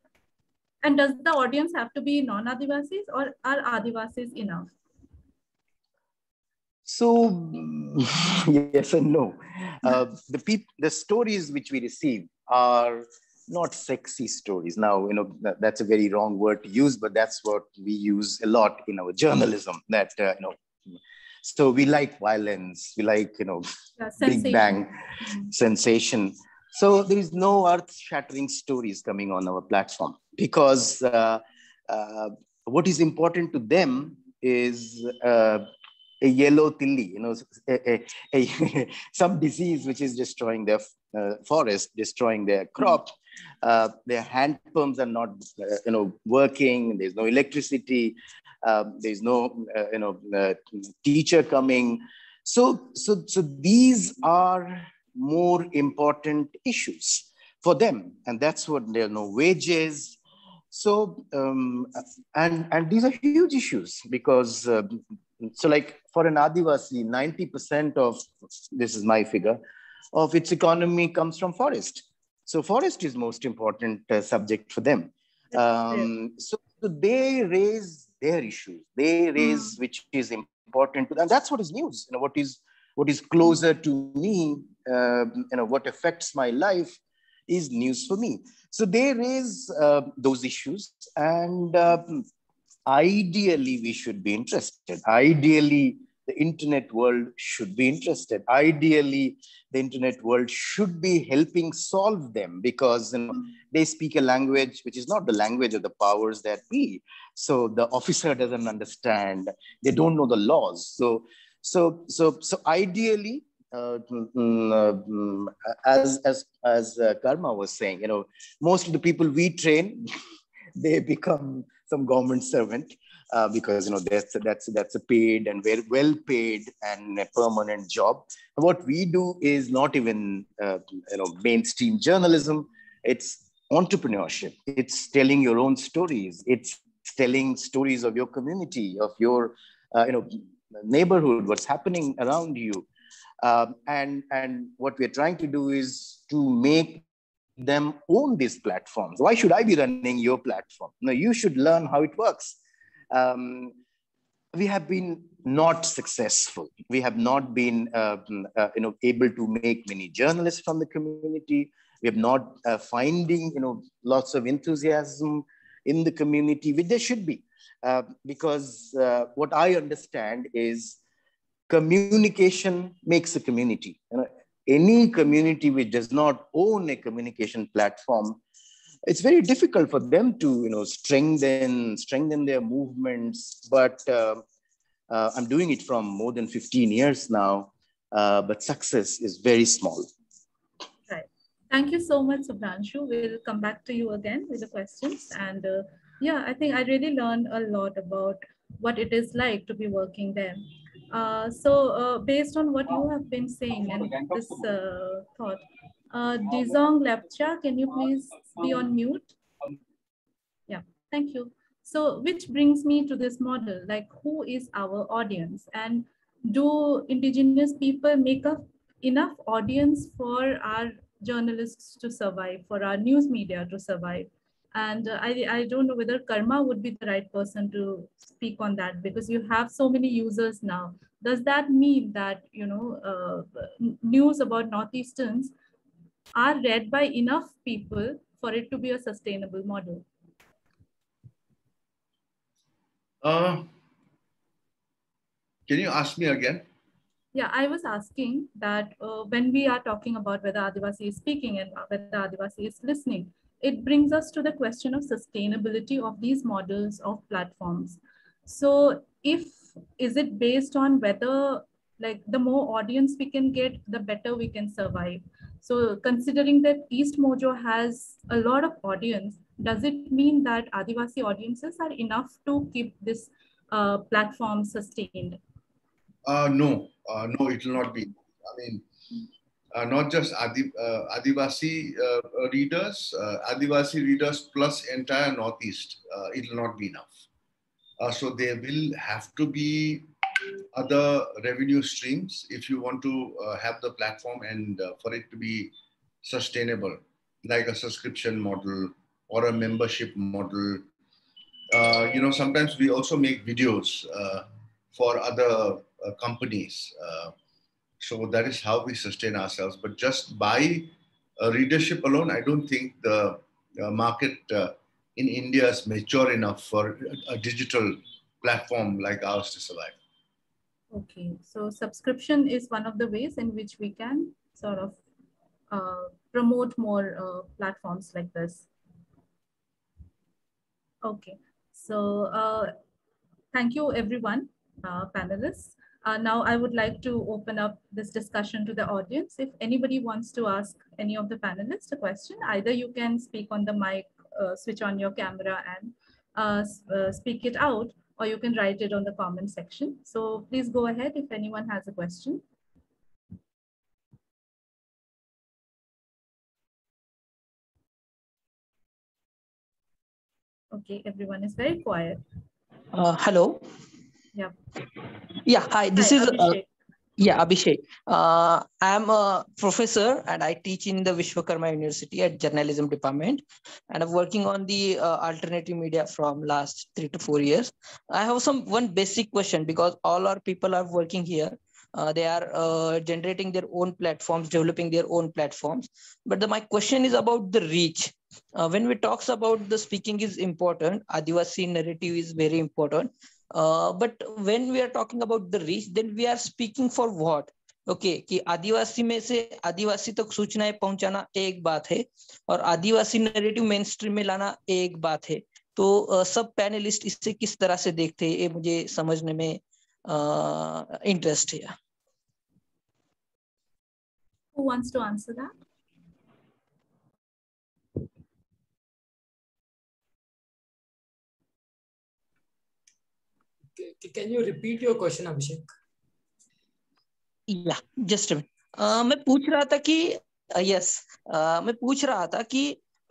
A: And does the audience have to be non-Adivasis, or are Adivasis enough?
F: So, yes and no. Uh, the, peop the stories which we receive are not sexy stories. Now, you know, that, that's a very wrong word to use, but that's what we use a lot in our journalism, that, uh, you know, so we like violence, we like, you know, yeah, big bang, mm-hmm. sensation. So there is no earth-shattering stories coming on our platform, because uh, uh, what is important to them is uh, a yellow tilly, you know, a, a, a, some disease which is destroying their uh, forest, destroying their crop. Uh, their hand pumps are not, uh, you know, working. There's no electricity. Um, there's no, uh, you know, uh, teacher coming. So, so, so these are more important issues for them, and that's what there are no wages. So, um, and and these are huge issues, because uh, so like for an Adivasi, ninety percent of, this is my figure, of its economy comes from forest. So forest is most important uh, subject for them. Um, so, so they raise their issues. They raise mm. which is important to them. And that's what is news. You know, what is what is closer to me, uh, you know, what affects my life is news for me. So they raise uh, those issues, and uh, ideally we should be interested. Ideally, the internet world should be interested. Ideally, the internet world should be helping solve them, because, you know, they speak a language which is not the language of the powers that be. So the officer doesn't understand. They don't know the laws. So, so, so, so ideally, uh, mm, uh, as as as uh, Karma was saying, you know, most of the people we train, they become some government servant. Uh, because, you know, that's a, that's that's a paid and very well paid and a permanent job. And what we do is not even uh, you know, mainstream journalism. It's entrepreneurship. It's telling your own stories. It's telling stories of your community, of your uh, you know, neighborhood, what's happening around you. Um, and and what we're trying to do is to make them own these platforms. Why should I be running your platform? No, you should learn how it works. Um, we have been not successful. We have not been, uh, uh, you know, able to make many journalists from the community. We have not uh, finding, you know, lots of enthusiasm in the community, which there should be, uh, because uh, what I understand is communication makes a community. You know, any community which does not own a communication platform, it's very difficult for them to, you know, strengthen strengthen their movements. But uh, uh, I'm doing it from more than fifteen years now, uh, but success is very small.
A: Right. Thank you so much, Subhranshu. We'll come back to you again with the questions. And uh, yeah, I think I really learned a lot about what it is like to be working there. Uh, so uh, based on what you have been saying and this uh, thought, Uh, Dizong Lepcha, can you please be on mute? Yeah, thank you. So, which brings me to this model, like who is our audience, and do indigenous people make up enough audience for our journalists to survive, for our news media to survive? And uh, I, I don't know whether Karma would be the right person to speak on that, because you have so many users now. Does that mean that, you know, uh, news about Northeasterns are read by enough people for it to be a sustainable model?
B: Uh, can you ask me again?
A: Yeah, I was asking that uh, when we are talking about whether Adivasi is speaking and whether Adivasi is listening, it brings us to the question of sustainability of these models of platforms. So if, is it based on whether, like, the more audience we can get, the better we can survive? So considering that East Mojo has a lot of audience, does it mean that Adivasi audiences are enough to keep this uh, platform sustained?
B: Uh, no, uh, no, it will not be. I mean, uh, not just Adi, uh, Adivasi uh, readers, uh, Adivasi readers plus entire Northeast, uh, it will not be enough. Uh, so there will have to be other revenue streams if you want to uh, have the platform and uh, for it to be sustainable, like a subscription model or a membership model. Uh, you know, sometimes we also make videos uh, for other uh, companies. Uh, so that is how we sustain ourselves. But just by uh, readership alone, I don't think the uh, market uh, in India is mature enough for a, a digital platform like ours to survive.
A: Okay, so subscription is one of the ways in which we can sort of uh, promote more uh, platforms like this. Okay, so uh, thank you everyone, uh, panelists. Uh, now I would like to open up this discussion to the audience. If anybody wants to ask any of the panelists a question, either you can speak on the mic, uh, switch on your camera and uh, uh, speak it out, or you can write it on the comment section. So please go ahead if anyone has a question. Okay, everyone is very quiet.
G: Uh, hello.
A: Yeah.
G: Yeah, hi, this
A: hi,
G: is
A: Abhishek.
G: Uh, yeah, Abhishek. Uh, I'm a professor and I teach in the Vishwakarma University at Journalism Department. And I'm working on the uh, alternative media from last three to four years. I have some one basic question because all our people are working here. Uh, they are uh, generating their own platforms, developing their own platforms. But the, my question is about the reach. Uh, when we talks about the speaking is important, Adivasi narrative is very important. Uh, but when we are talking about the reach, then we are speaking for what? Okay, कि आदिवासी में से आदिवासी तक सूचनाएं पहुंचाना एक बात है और आदिवासी नैरेटिव मेन स्ट्रीम में लाना एक बात है. तो uh, सब पैनलिस्ट इससे किस तरह से देखते हैं ये मुझे समझने में इंटरेस्ट है.
A: Who wants to answer that?
E: Can you repeat your question, Abhishek?
G: Yeah, just a minute. Uh, मैं पूछ रहा था कि यस uh, uh, मैं पूछ रहा था कि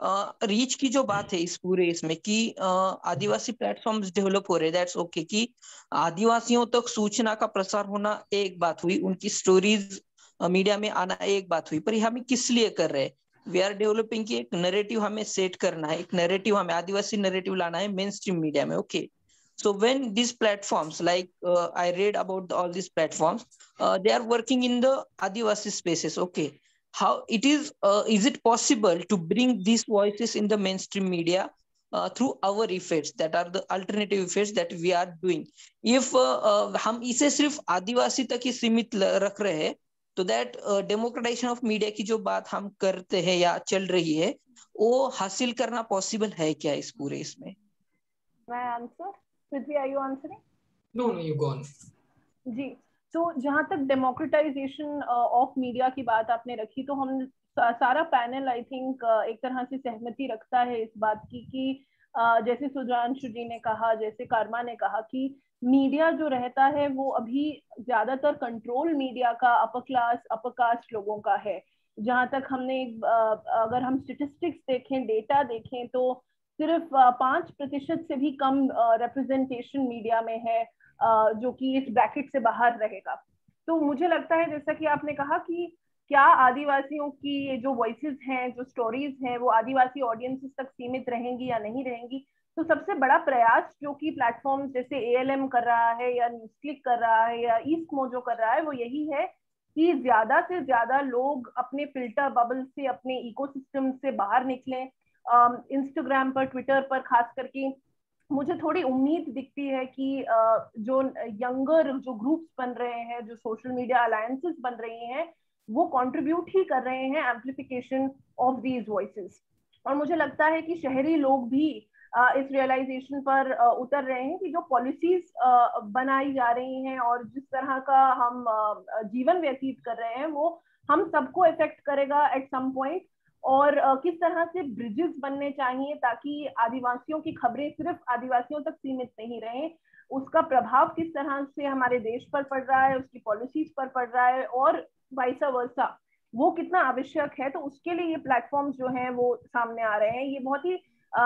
G: रीच uh, की जो बात है इस पूरे इसमें कि uh, आदिवासी प्लेटफॉर्म्स डेवलप हो रहे, दैट्स ओके कि आदिवासियों तक सूचना का प्रसार होना एक बात हुई, उनकी स्टोरीज मीडिया uh, में आना एक बात हुई, पर ये हमें किस लिए कर रहे हैं? वी आर डेवलपिंग की एक नैरेटिव हमें सेट करना है, एक नैरेटिव हमें आदिवासी नैरेटिव लाना है मेन स्ट्रीम मीडिया में. Okay okay. So when these platforms, like uh, I read about the, all these platforms, uh, they are working in the Adivasi spaces. Okay, how it is? Uh, is it possible to bring these voices in the mainstream media uh, through our efforts that are the alternative efforts that we are doing? If uh, uh, हम इसे सिर्फ आदिवासी तक ही सीमित रख रहे हैं, तो that uh, democratization of media की जो बात हम करते हैं या चल रही है, वो हासिल करना possible है क्या इस पूरे इसमें?
D: May I answer? Prithvi, are you answering?
E: No, no, you go on.
D: जी, तो जहाँ तक डेमोक्रेटाइजेशन ऑफ मीडिया की बात आपने रखी, तो हम सारा पैनल आई थिंक एक तरह से सहमति रखता है इस बात की कि जैसे सुजांशु जी ने कहा, जैसे कर्मा ने कहा कि मीडिया जो रहता है वो अभी ज्यादातर कंट्रोल मीडिया का अपर क्लास अपर कास्ट लोगों का है. जहाँ तक हमने अगर हम स्टेटिस्टिक्स देखें, डेटा देखें, तो सिर्फ पांच प्रतिशत से भी कम रिप्रेजेंटेशन मीडिया में है जो कि इस ब्रैकेट से बाहर रहेगा. तो मुझे लगता है जैसा कि आपने कहा कि क्या आदिवासियों की जो वॉइसेस हैं, जो स्टोरीज हैं, वो आदिवासी ऑडियंसेस तक सीमित रहेंगी या नहीं रहेंगी. तो सबसे बड़ा प्रयास जो कि प्लेटफॉर्म जैसे ए एल एम कर रहा है या न्यूज क्लिक कर रहा है या ईस्ट मोजो कर रहा है, वो यही है कि ज्यादा से ज्यादा लोग अपने फिल्टर बबल से, अपने इकोसिस्टम से बाहर निकलें. इंस्टाग्राम uh, पर, ट्विटर पर खास करके मुझे थोड़ी उम्मीद दिखती है कि uh, जो यंगर जो ग्रुप्स बन रहे हैं, जो सोशल मीडिया अलायंसेस बन रही हैं, वो कंट्रीब्यूट ही कर रहे हैं एम्प्लीफिकेशन ऑफ दीज वॉइसेस. और मुझे लगता है कि शहरी लोग भी uh, इस रियलाइजेशन पर uh, उतर रहे हैं कि जो पॉलिसीज uh, बनाई जा रही हैं और जिस तरह का हम uh, जीवन व्यतीत कर रहे हैं, वो हम सबको इफेक्ट करेगा एट सम पॉइंट. और uh, किस तरह से ब्रिजेस बनने चाहिए ताकि आदिवासियों की खबरें सिर्फ आदिवासियों तक सीमित नहीं रहें, उसका प्रभाव किस तरह से हमारे देश पर पड़ रहा है, उसकी पॉलिसीज पर पड़ रहा है और वाइस वर्सा, वो कितना आवश्यक है. तो उसके लिए ये प्लेटफॉर्म्स जो हैं वो सामने आ रहे हैं. ये बहुत ही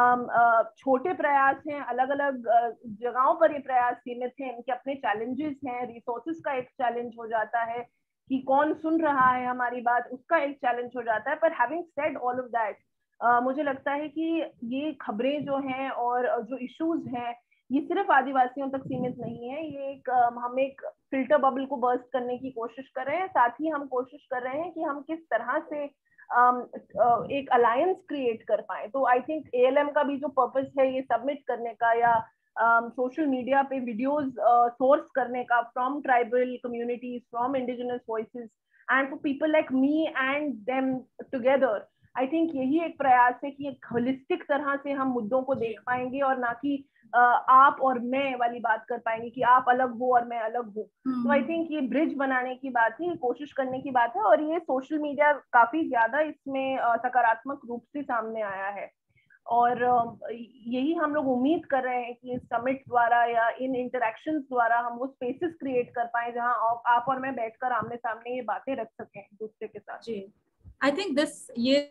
D: छोटे प्रयास हैं, अलग अलग जगहों पर ये प्रयास सीमित हैं, इनके अपने चैलेंजेस हैं. रिसोर्सेज का एक चैलेंज हो जाता है कि कौन सुन रहा है हमारी बात, उसका एक चैलेंज हो जाता है. पर having said all of that, मुझे लगता है कि ये खबरें जो हैं और जो इश्यूज हैं, ये सिर्फ आदिवासियों तक सीमित नहीं है. ये एक हम एक फिल्टर बबल को बर्स्ट करने की कोशिश कर रहे हैं. साथ ही हम कोशिश कर रहे हैं कि हम किस तरह से एक अलायंस क्रिएट कर पाए। तो I think A L M का भी जो पर्पस है ये सबमिट करने का या सोशल मीडिया पे वीडियोस सोर्स करने का from tribal communities, from indigenous voices and for people like me and them together, I think यही एक प्रयास है कि एक होलिस्टिक तरह से हम मुद्दों को देख पाएंगे और ना कि uh, आप और मैं वाली बात कर पाएंगे कि आप अलग हो और मैं अलग हूँ। तो आई थिंक ये ब्रिज बनाने की बात है, कोशिश करने की बात है, और ये सोशल मीडिया काफी ज्यादा इसमें uh, सकारात्मक रूप से सामने आया है। और uh, यही हम लोग उम्मीद कर रहे हैं कि इस समिट द्वारा या इन इंटरेक्शंस द्वारा हम वो स्पेसेस क्रिएट कर पाए जहाँ आप और मैं बैठकर आमने सामने ये बातें रख सकें दूसरे के साथ।
A: जी, आई थिंक दिस ये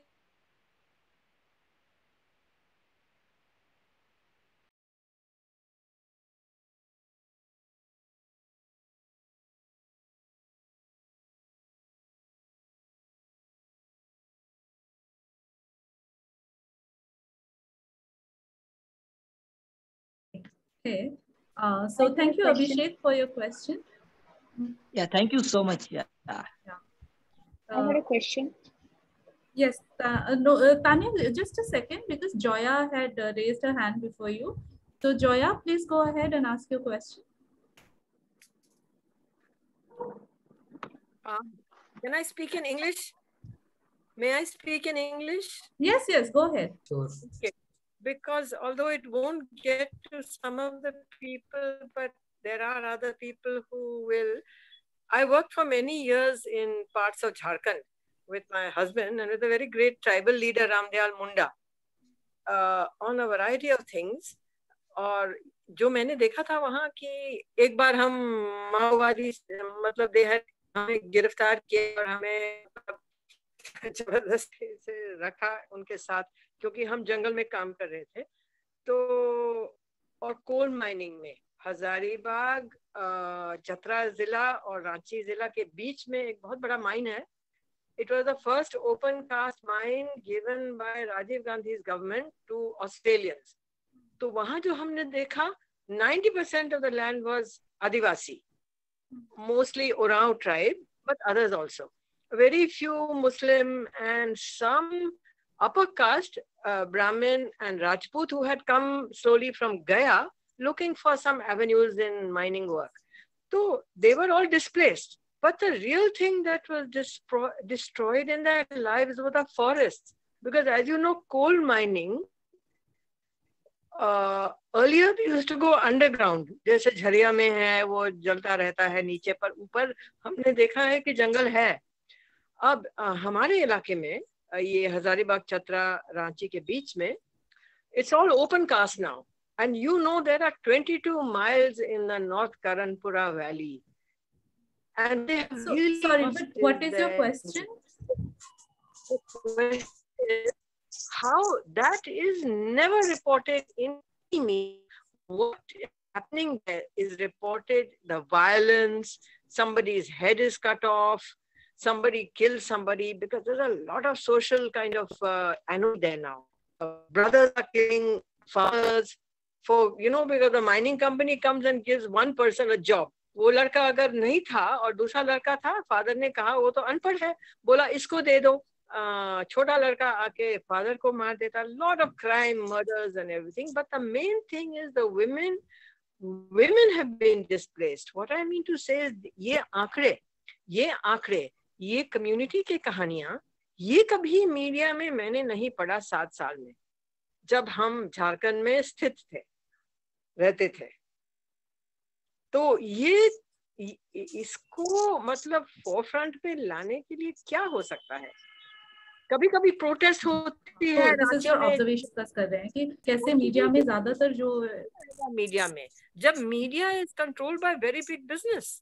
A: Okay. Uh, so thank you, Abhishek, for your question.
G: Yeah, thank you so much. Yeah.
A: Yeah. Uh,
H: I had a question.
A: Yes, uh, no, uh, Tanya, just a second, because Joya had uh, raised her hand before you. So Joya, please go ahead and ask your question.
I: Uh, can I speak in English? May I speak in English?
A: Yes, yes, go ahead.
E: Sure.
I: Okay. Because although it won't get to some of the people, but there are other people who will. I worked for many years in parts of Jharkhand with my husband and with a very great tribal leader, Ramdayal Munda, uh, on a variety of things. और जो मैंने देखा था वहाँ कि एक बार हम माओवादी मतलब दे हमें गिरफ्तार किए और हमें जबरदस्ती से रखा उनके साथ, क्योंकि हम जंगल में काम कर रहे थे। तो और कोल माइनिंग में हजारीबाग, चतरा जिला और रांची जिला के बीच में एक बहुत बड़ा माइन है। It was the first open cast mine given by Rajiv Gandhi's government to Australians. तो वहाँ जो हमने देखा ninety percent of the land was Adivasi, mostly Orao tribe, but others also. Very few Muslim and some upper caste, uh, Brahmin and Rajput, who had come slowly from Gaya looking for some avenues in mining work. So they were all displaced. But the real thing that was destro destroyed in their lives were the forests. Because as you know, coal mining, uh, earlier they used to go underground. जैसे झरिया में है वो जलता रहता है नीचे, पर ऊपर हमने देखा है कि जंगल है। अब हमारे इलाके में ये हजारीबाग, चतरा, रांची के बीच में it's all open cast now, and you know there are twenty-two miles in the North Karanpura Valley, and they have
A: so,
I: really
A: sorry, but what is your question?
I: The question is how that is never reported in me. What is happening there is reported: the violence, somebody's head is cut off, somebody kills somebody, because there's a lot of social kind of uh, annoy there now. Uh, brothers are killing fathers for, you know, because the mining company comes and gives one person a job. वो लड़का अगर नहीं था और दूसरा लड़का था, father ने कहा वो तो अनपढ़ है, बोला इसको दे दो, uh, छोटा लड़का आके फादर को मार देता. Lot of crime, murders and everything. But the main thing is the women, women have been displaced. What I mean to say is ये आंकड़े, ये आंकड़े, ये कम्युनिटी की कहानियां, ये कभी मीडिया में मैंने नहीं पढ़ा. सात साल में जब हम झारखंड में स्थित थे, रहते थे, तो ये इसको मतलब फोरफ्रंट पे लाने के लिए क्या हो सकता है? कभी कभी प्रोटेस्ट होती है.
A: ऑब्जर्वेशन कर रहे हैं कि कैसे मीडिया में ज्यादातर जो
I: मीडिया में जब media is controlled by very big business.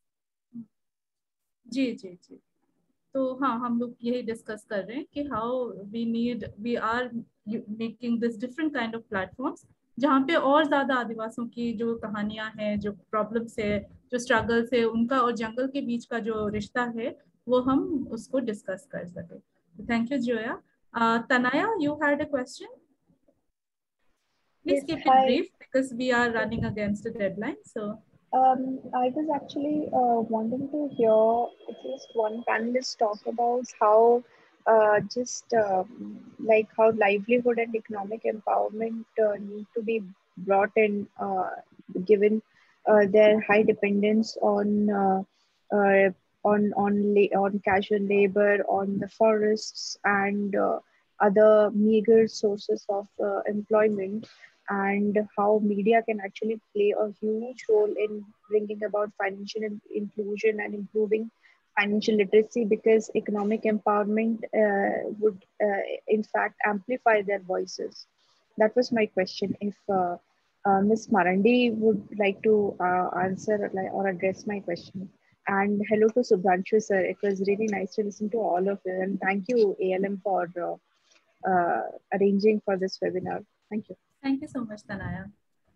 A: जी जी जी तो हाँ, हम लोग यही डिस्कस कर रहे हैं कि how we need we are making this different kind of platforms जहाँ पे और ज्यादा आदिवासियों की जो कहानियां हैं, जो प्रॉब्लम्स है, जो स्ट्रगल्स है, उनका और जंगल के बीच का जो रिश्ता है वो हम उसको डिस्कस कर सके. Thank you Zoya. Tanaya, you had a question. Please keep it brief because we are running against a deadline. So
H: Um, I was actually uh, wanting to hear at least one panelist talk about how uh, just uh, like how livelihood and economic empowerment uh, need to be brought in, uh, given uh, their high dependence on uh, uh, on on la- on casual labor, on the forests and uh, other meager sources of uh, employment, and how media can actually play a huge role in bringing about financial in- inclusion and improving financial literacy, because economic empowerment uh, would uh, in fact amplify their voices. That was my question. If uh, uh, Miz Marandi would like to uh, answer like, or address my question. And hello to Subhanshu sir. It was really nice to listen to all of you. And thank you, A L M, for uh, uh, arranging for this webinar. Thank you.
A: Thank you so much, Tanaya.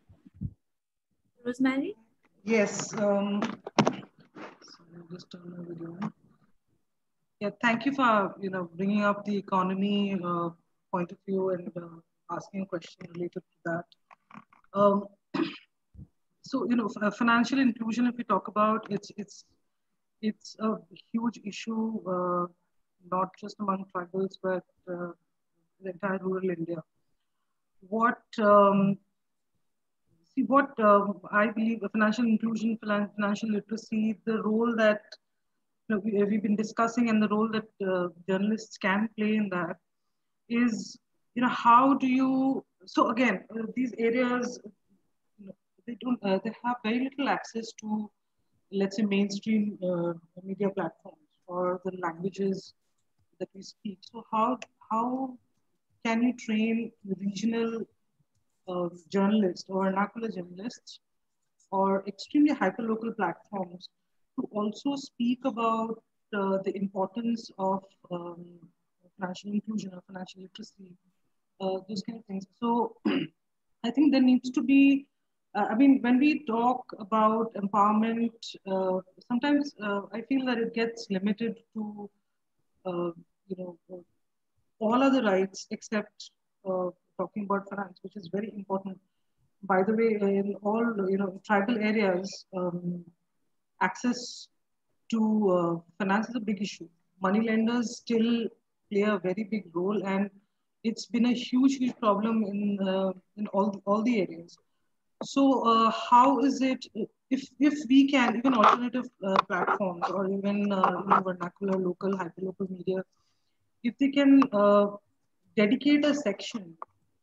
A: Rosemary?
C: Yes. Um, so I'll just turn the video on. Yeah, thank you for you know bringing up the economy uh, point of view and uh, asking a question related to that. Um, so you know, financial inclusion, if we talk about, it's it's it's a huge issue, uh, not just among tribals, but uh, the entire rural India. What um, see what um, I believe the financial inclusion, financial literacy, the role that you know, we, we've been discussing, and the role that uh, journalists can play in that is, you know, how do you? So again, uh, these areas, you know, they don't, uh, they have very little access to, let's say, mainstream uh, media platforms or the languages that we speak. So how how can you train regional uh, journalists or vernacular journalists or extremely hyperlocal platforms to also speak about uh, the importance of um, financial inclusion or financial literacy, uh, those kind of things. So I think there needs to be, uh, I mean, when we talk about empowerment, uh, sometimes uh, I feel that it gets limited to, uh, you know, uh, all other rights except uh, talking about finance, which is very important. By the way, in all, you know, tribal areas, um, access to uh, finance is a big issue. Money lenders still play a very big role, and it's been a huge, huge problem in uh, in all all the areas. So, uh, how is it if if we can even alternative uh, platforms or even uh, you know, vernacular, local, hyperlocal media, if they can uh, dedicate a section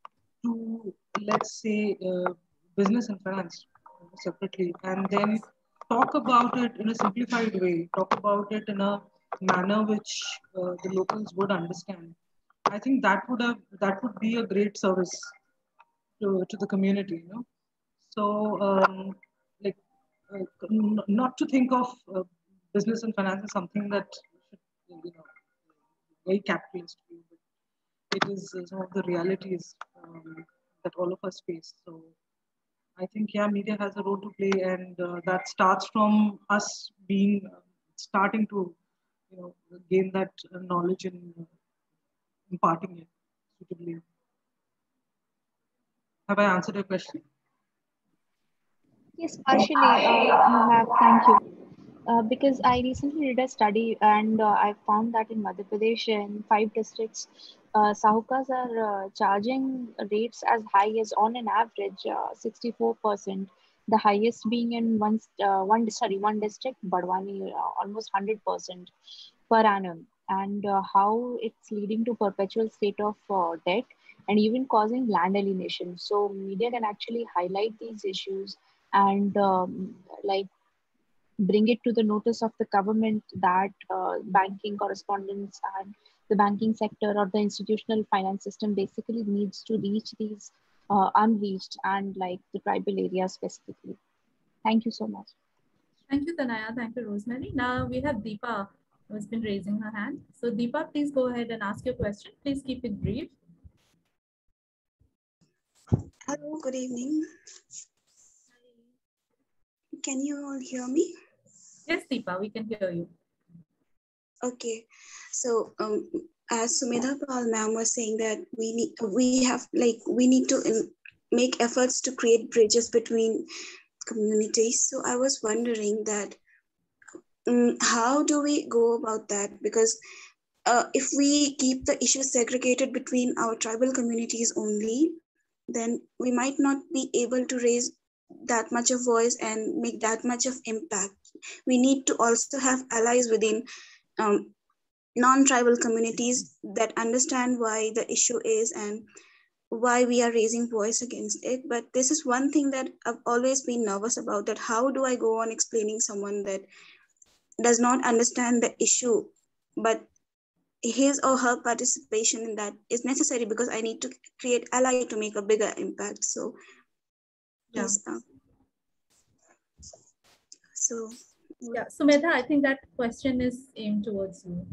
C: to, let's say, uh, business and finance separately, and then talk about it in a simplified way, talk about it in a manner which uh, the locals would understand. I think that would have that would be a great service to, to the community, you know. So, um, like, uh, n- not to think of uh, business and finance as something that should, you know, very capitalist view, but it is uh, some of the realities um, that all of us face. So I think, yeah, media has a role to play, and uh, that starts from us being uh, starting to, you know, gain that uh, knowledge and uh, imparting it suitably. Have I answered your question?
H: Yes, partially uh, you have. Thank you. Uh, because I recently did a study, and uh, I found that in Madhya Pradesh, in five districts, uh, sahukas are uh, charging rates as high as, on an average, uh, sixty-four percent. The highest being in one, uh, one sorry, one district, Badwani, uh, almost one hundred percent per annum. And uh, how it's leading to perpetual state of uh, debt and even causing land alienation. So media can actually highlight these issues and um, like bring it to the notice of the government that uh, banking correspondence and the banking sector or the institutional finance system basically needs to reach these uh, unreached and like the tribal areas specifically. Thank you so much.
A: Thank you, Tanaya. Thank you, Rosemary. Now we have Deepa, who has been raising her hand. So Deepa, please go ahead and ask your question. Please keep it brief.
J: Hello, good evening. Can you all hear me?
A: Yes, Deepa, we can hear you.
J: Okay, so um, as Sumedha Pal ma'am was saying that we need, we have like, we need to make efforts to create bridges between communities. So I was wondering that um, how do we go about that? Because uh, if we keep the issues segregated between our tribal communities only, then we might not be able to raise that much of voice and make that much of impact. We need to also have allies within um, non-tribal communities that understand why the issue is and why we are raising voice against it. But this is one thing that I've always been nervous about, that how do I go on explaining someone that does not understand the issue, but his or her participation in that is necessary because I need to create ally to make a bigger impact. So
A: yeah.
J: Yes, uh, so
A: yeah, Sumedha, I think that question is aimed towards you.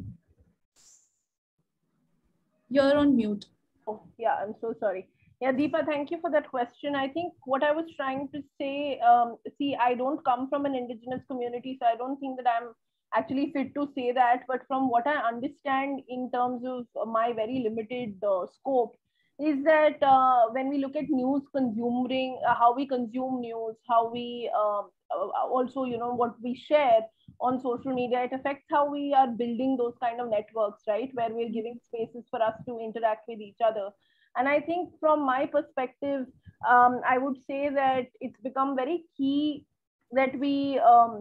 A: You're on mute.
D: Oh, yeah, I'm so sorry. Yeah, Deepa, thank you for that question. I think what I was trying to say, um, see, I don't come from an indigenous community, so I don't think that I'm actually fit to say that. But from what I understand in terms of my very limited uh, scope, is that uh, when we look at news consuming, uh, how we consume news, how we um, uh, also, you know, what we share on social media, it affects how we are building those kind of networks, right? Where we're giving spaces for us to interact with each other. And I think from my perspective, um, I would say that it's become very key that we um,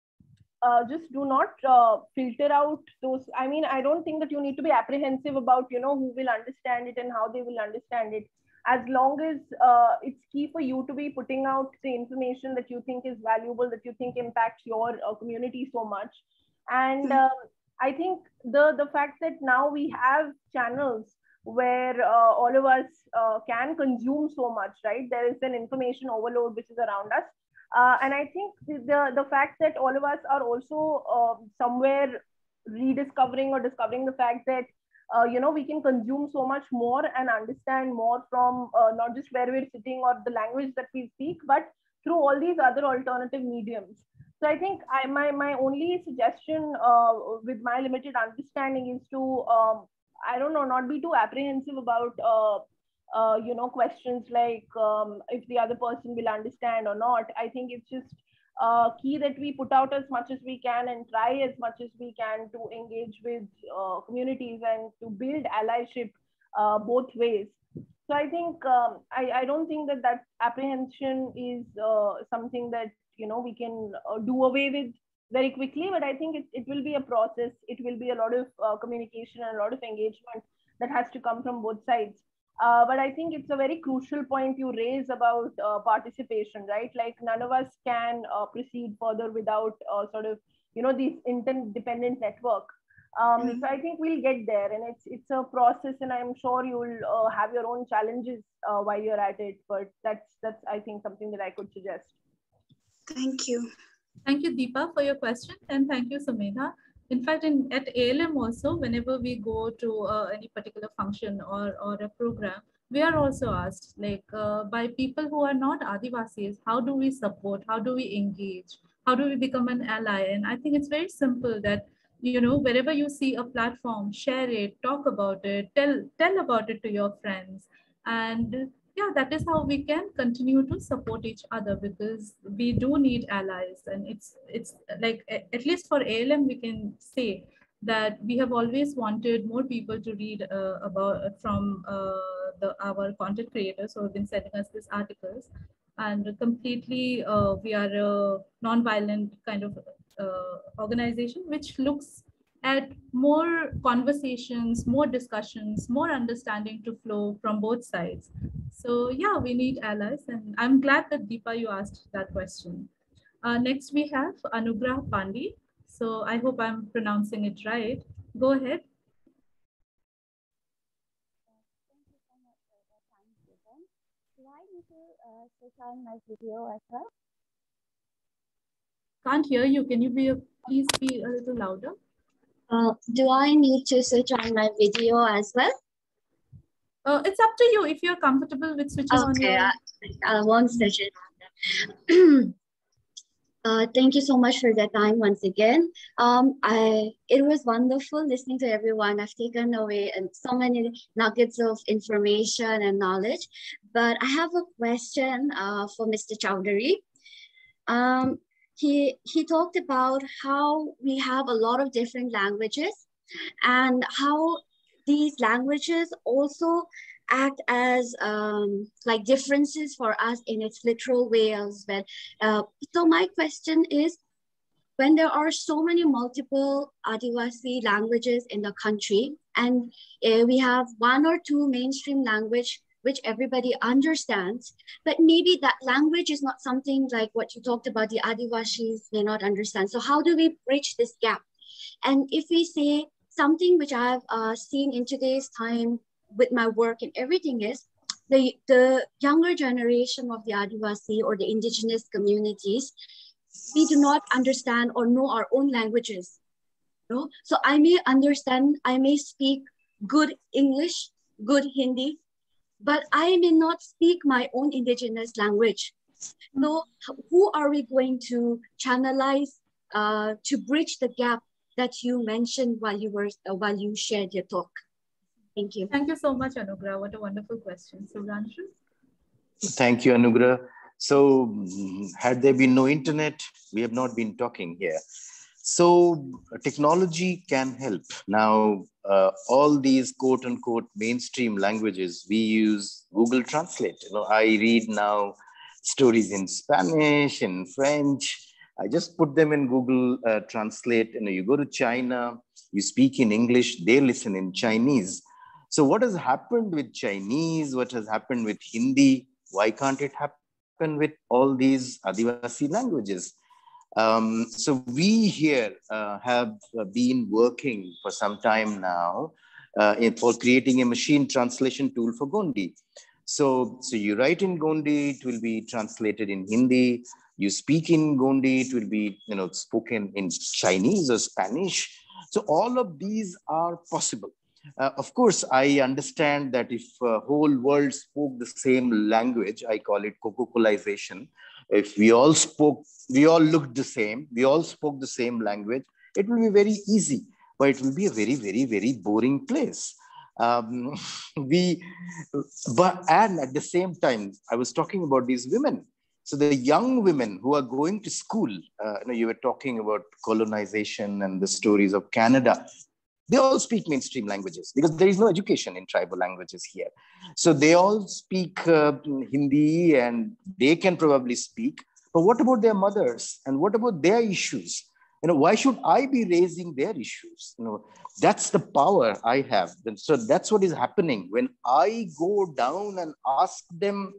D: uh, just do not uh, filter out those. I mean, I don't think that you need to be apprehensive about, you know, who will understand it and how they will understand it. As long as uh, it's key for you to be putting out the information that you think is valuable, that you think impacts your uh, community so much. And uh, I think the, the fact that now we have channels where uh, all of us uh, can consume so much, right? There is an information overload which is around us. Uh, and I think the, the fact that all of us are also uh, somewhere rediscovering or discovering the fact that, uh, you know, we can consume so much more and understand more from uh, not just where we're sitting or the language that we speak, but through all these other alternative mediums. So I think I, my, my only suggestion uh, with my limited understanding is to, um, I don't know, not be too apprehensive about uh, Uh, you know, questions like um, if the other person will understand or not. I think it's just uh, key that we put out as much as we can and try as much as we can to engage with uh, communities and to build allyship uh, both ways. So I think um, I, I don't think that that apprehension is uh, something that, you know, we can uh, do away with very quickly, but I think it, it will be a process. It will be a lot of uh, communication and a lot of engagement that has to come from both sides. Uh, but I think it's a very crucial point you raise about uh, participation, right? Like none of us can uh, proceed further without uh, sort of, you know, this interdependent network. Um, mm-hmm. So I think we'll get there, and it's it's a process, and I'm sure you'll uh, have your own challenges uh, while you're at it. But that's that's I think something that I could suggest.
J: Thank you.
A: Thank you, Deepa, for your question, and thank you, Sumedha. In fact, in, at A L M also, whenever we go to uh, any particular function or, or a program, we are also asked, like uh, by people who are not Adivasis, how do we support, how do we engage, how do we become an ally? And I think it's very simple that, you know, wherever you see a platform, share it, talk about it, tell, tell about it to your friends. And yeah, that is how we can continue to support each other, because we do need allies. And it's it's like, at least for A L M, we can say that we have always wanted more people to read uh, about from uh, the our content creators who have been sending us these articles. And completely, uh, we are a non-violent kind of uh, organization which looks at more conversations, more discussions, more understanding to flow from both sides. So yeah, we need allies, and I'm glad that Deepa, you asked that question. Uh, next we have Anugrah Pandi. So I hope I'm pronouncing it right. Go ahead.
K: Thank you so much for the time given. Do I need to uh, switch on my video as well?
A: Can't hear you. Can you be a, please be a little louder?
K: Uh, do I need to switch on my video as well?
A: Uh, it's up to you if you're comfortable with switching
K: okay,
A: on your...
K: I, I won't switch it on. uh, thank you so much for the time once again. Um, I it was wonderful listening to everyone. I've taken away so many nuggets of information and knowledge. But I have a question uh, for Mister Chowdhury. Um, he he talked about how we have a lot of different languages, and how these languages also act as um, like differences for us in its literal way as well. Uh, so my question is, when there are so many multiple Adivasi languages in the country, and uh, we have one or two mainstream language which everybody understands, but maybe that language is not something like what you talked about, the Adivasis may not understand. So how do we bridge this gap? And if we say something which I've uh, seen in today's time with my work and everything is, the, the younger generation of the Adivasi or the indigenous communities, we do not understand or know our own languages. No? So I may understand, I may speak good English, good Hindi, but I may not speak my own indigenous language. So who are we going to channelize uh, to bridge the gap that you mentioned while you were uh, while you shared your talk? Thank you.
A: Thank you so much, Anugrah. What a wonderful question. Subhranshu?
F: Thank you, Anugrah. So had there been no internet, we have not been talking here. So technology can help. Now, uh, all these quote unquote mainstream languages, we use Google Translate. You know, I read now stories in Spanish, in French. I just put them in Google uh, Translate. You know, you go to China, you speak in English, they listen in Chinese. So what has happened with Chinese? What has happened with Hindi? Why can't it happen with all these Adivasi languages? Um, so we here uh, have been working for some time now uh, in, for creating a machine translation tool for Gondi. So, so you write in Gondi, it will be translated in Hindi. You speak in Gondi, it will be you know spoken in Chinese or Spanish. So all of these are possible. Uh, of course, I understand that if uh, whole world spoke the same language, I call it Coca-Colization. If we all spoke, we all looked the same, we all spoke the same language, it will be very easy, but it will be a very, very, very boring place. Um, we, but, and at the same time, I was talking about these women. So the young women who are going to school, uh, you know, you were talking about colonization and the stories of Canada. They all speak mainstream languages because there is no education in tribal languages here. So they all speak uh, Hindi and they can probably speak. But what about their mothers? And what about their issues? You know, why should I be raising their issues? You know, that's the power I have. And so that's what is happening. When I go down and ask them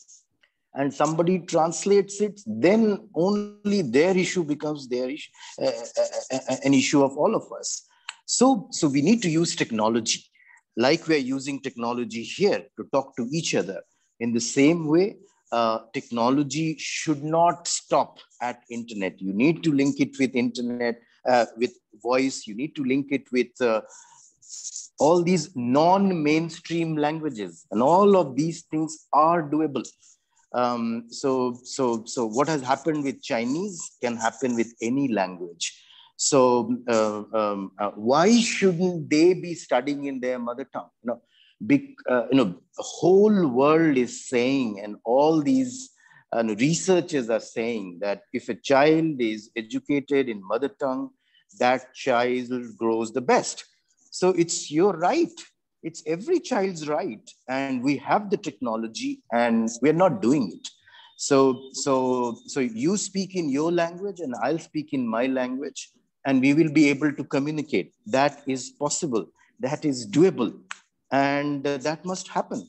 F: and somebody translates it, then only their issue becomes their issue, uh, uh, an issue of all of us. So, so we need to use technology like we're using technology here to talk to each other. In the same way, uh, technology should not stop at internet. You need to link it with internet, uh, with voice. You need to link it with uh, all these non-mainstream languages. And all of these things are doable. Um, so, so, so what has happened with Chinese can happen with any language. So uh, um, uh, why shouldn't they be studying in their mother tongue? You know, big, uh, you know, the whole world is saying, and all these uh, researchers are saying that if a child is educated in mother tongue, that child grows the best. So it's your right. It's every child's right. And we have the technology and we're not doing it. So, so, so you speak in your language and I'll speak in my language. And we will be able to communicate. That is possible. That is doable. And uh, that must happen.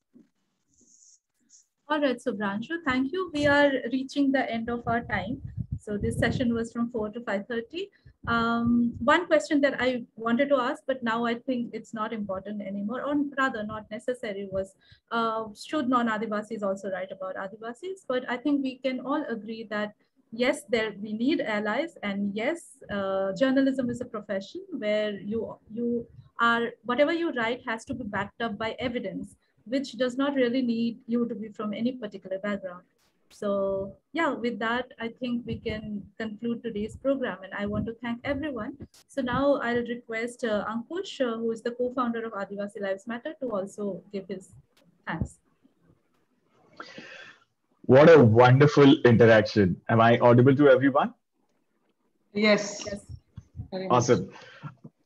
A: All right, Subhranshu, thank you. We are reaching the end of our time. So this session was from four to five thirty. Um, one question that I wanted to ask, but now I think it's not important anymore, or rather not necessary, was uh, should non-Adivasis also write about Adivasis? But I think we can all agree that yes, there we need allies, and yes, uh, journalism is a profession where you you are whatever you write has to be backed up by evidence, which does not really need you to be from any particular background. So yeah, with that, I think we can conclude today's program, and I want to thank everyone. So now I'll request uh, Ankush, uh, who is the co-founder of Adivasi Lives Matter, to also give his thanks.
L: What a wonderful interaction. Am I audible to everyone?
C: Yes.
A: Yes.
L: Awesome.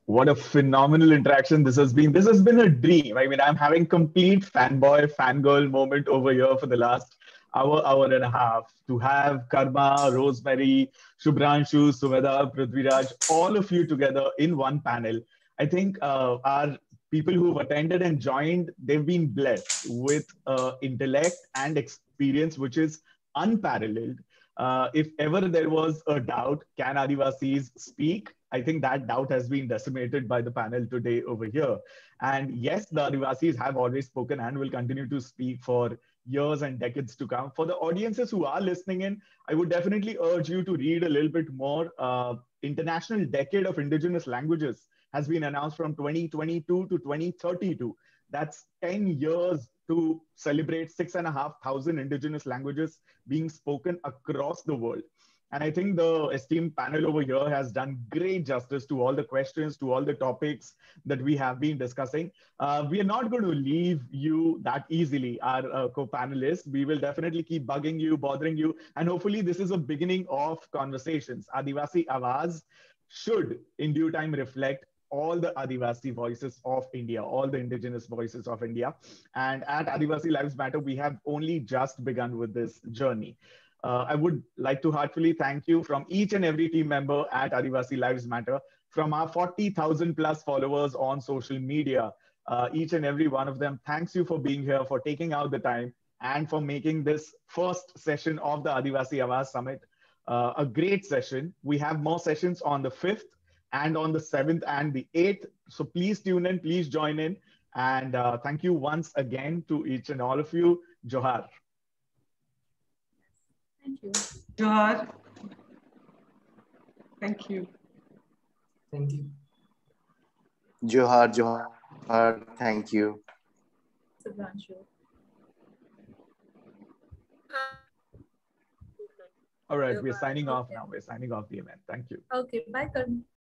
L: What a phenomenal interaction this has been. This has been a dream. I mean, I'm having complete fanboy, fangirl moment over here for the last hour, hour and a half. To have Karma, Rosemary, Shubhranshu, Sumedha, Prithviraj, all of you together in one panel. I think uh, our people who've attended and joined, they've been blessed with uh, intellect and experience, which is unparalleled. Uh, if ever there was a doubt, can Adivasis speak? I think that doubt has been decimated by the panel today over here. And yes, the Adivasis have always spoken and will continue to speak for years and decades to come. For the audiences who are listening in, I would definitely urge you to read a little bit more. Uh, International Decade of Indigenous Languages has been announced from twenty twenty-two to twenty thirty-two. That's ten years to celebrate six and a half thousand indigenous languages being spoken across the world. And I think the esteemed panel over here has done great justice to all the questions, to all the topics that we have been discussing. Uh, we are not going to leave you that easily, our uh, co-panelists. We will definitely keep bugging you, bothering you. And hopefully this is a beginning of conversations. Adivasi Awaz should in due time reflect all the Adivasi voices of India, all the indigenous voices of India. And at Adivasi Lives Matter, we have only just begun with this journey. Uh, I would like to heartfully thank you from each and every team member at Adivasi Lives Matter, from our forty thousand plus followers on social media. Uh, each and every one of them, thanks you for being here, for taking out the time, and for making this first session of the Adivasi Awaz Summit uh, a great session. We have more sessions on the fifth and on the seventh and the eighth. So please tune in, please join in. And uh, thank you once again to each and all of you. Johar.
A: Thank you.
C: Johar. Thank you.
E: Thank you.
F: Johar, Johar, thank you.
A: Shubhranshu.
L: All right, we're signing off now. We're signing off the event. Thank you.
A: Okay, bye, Karma.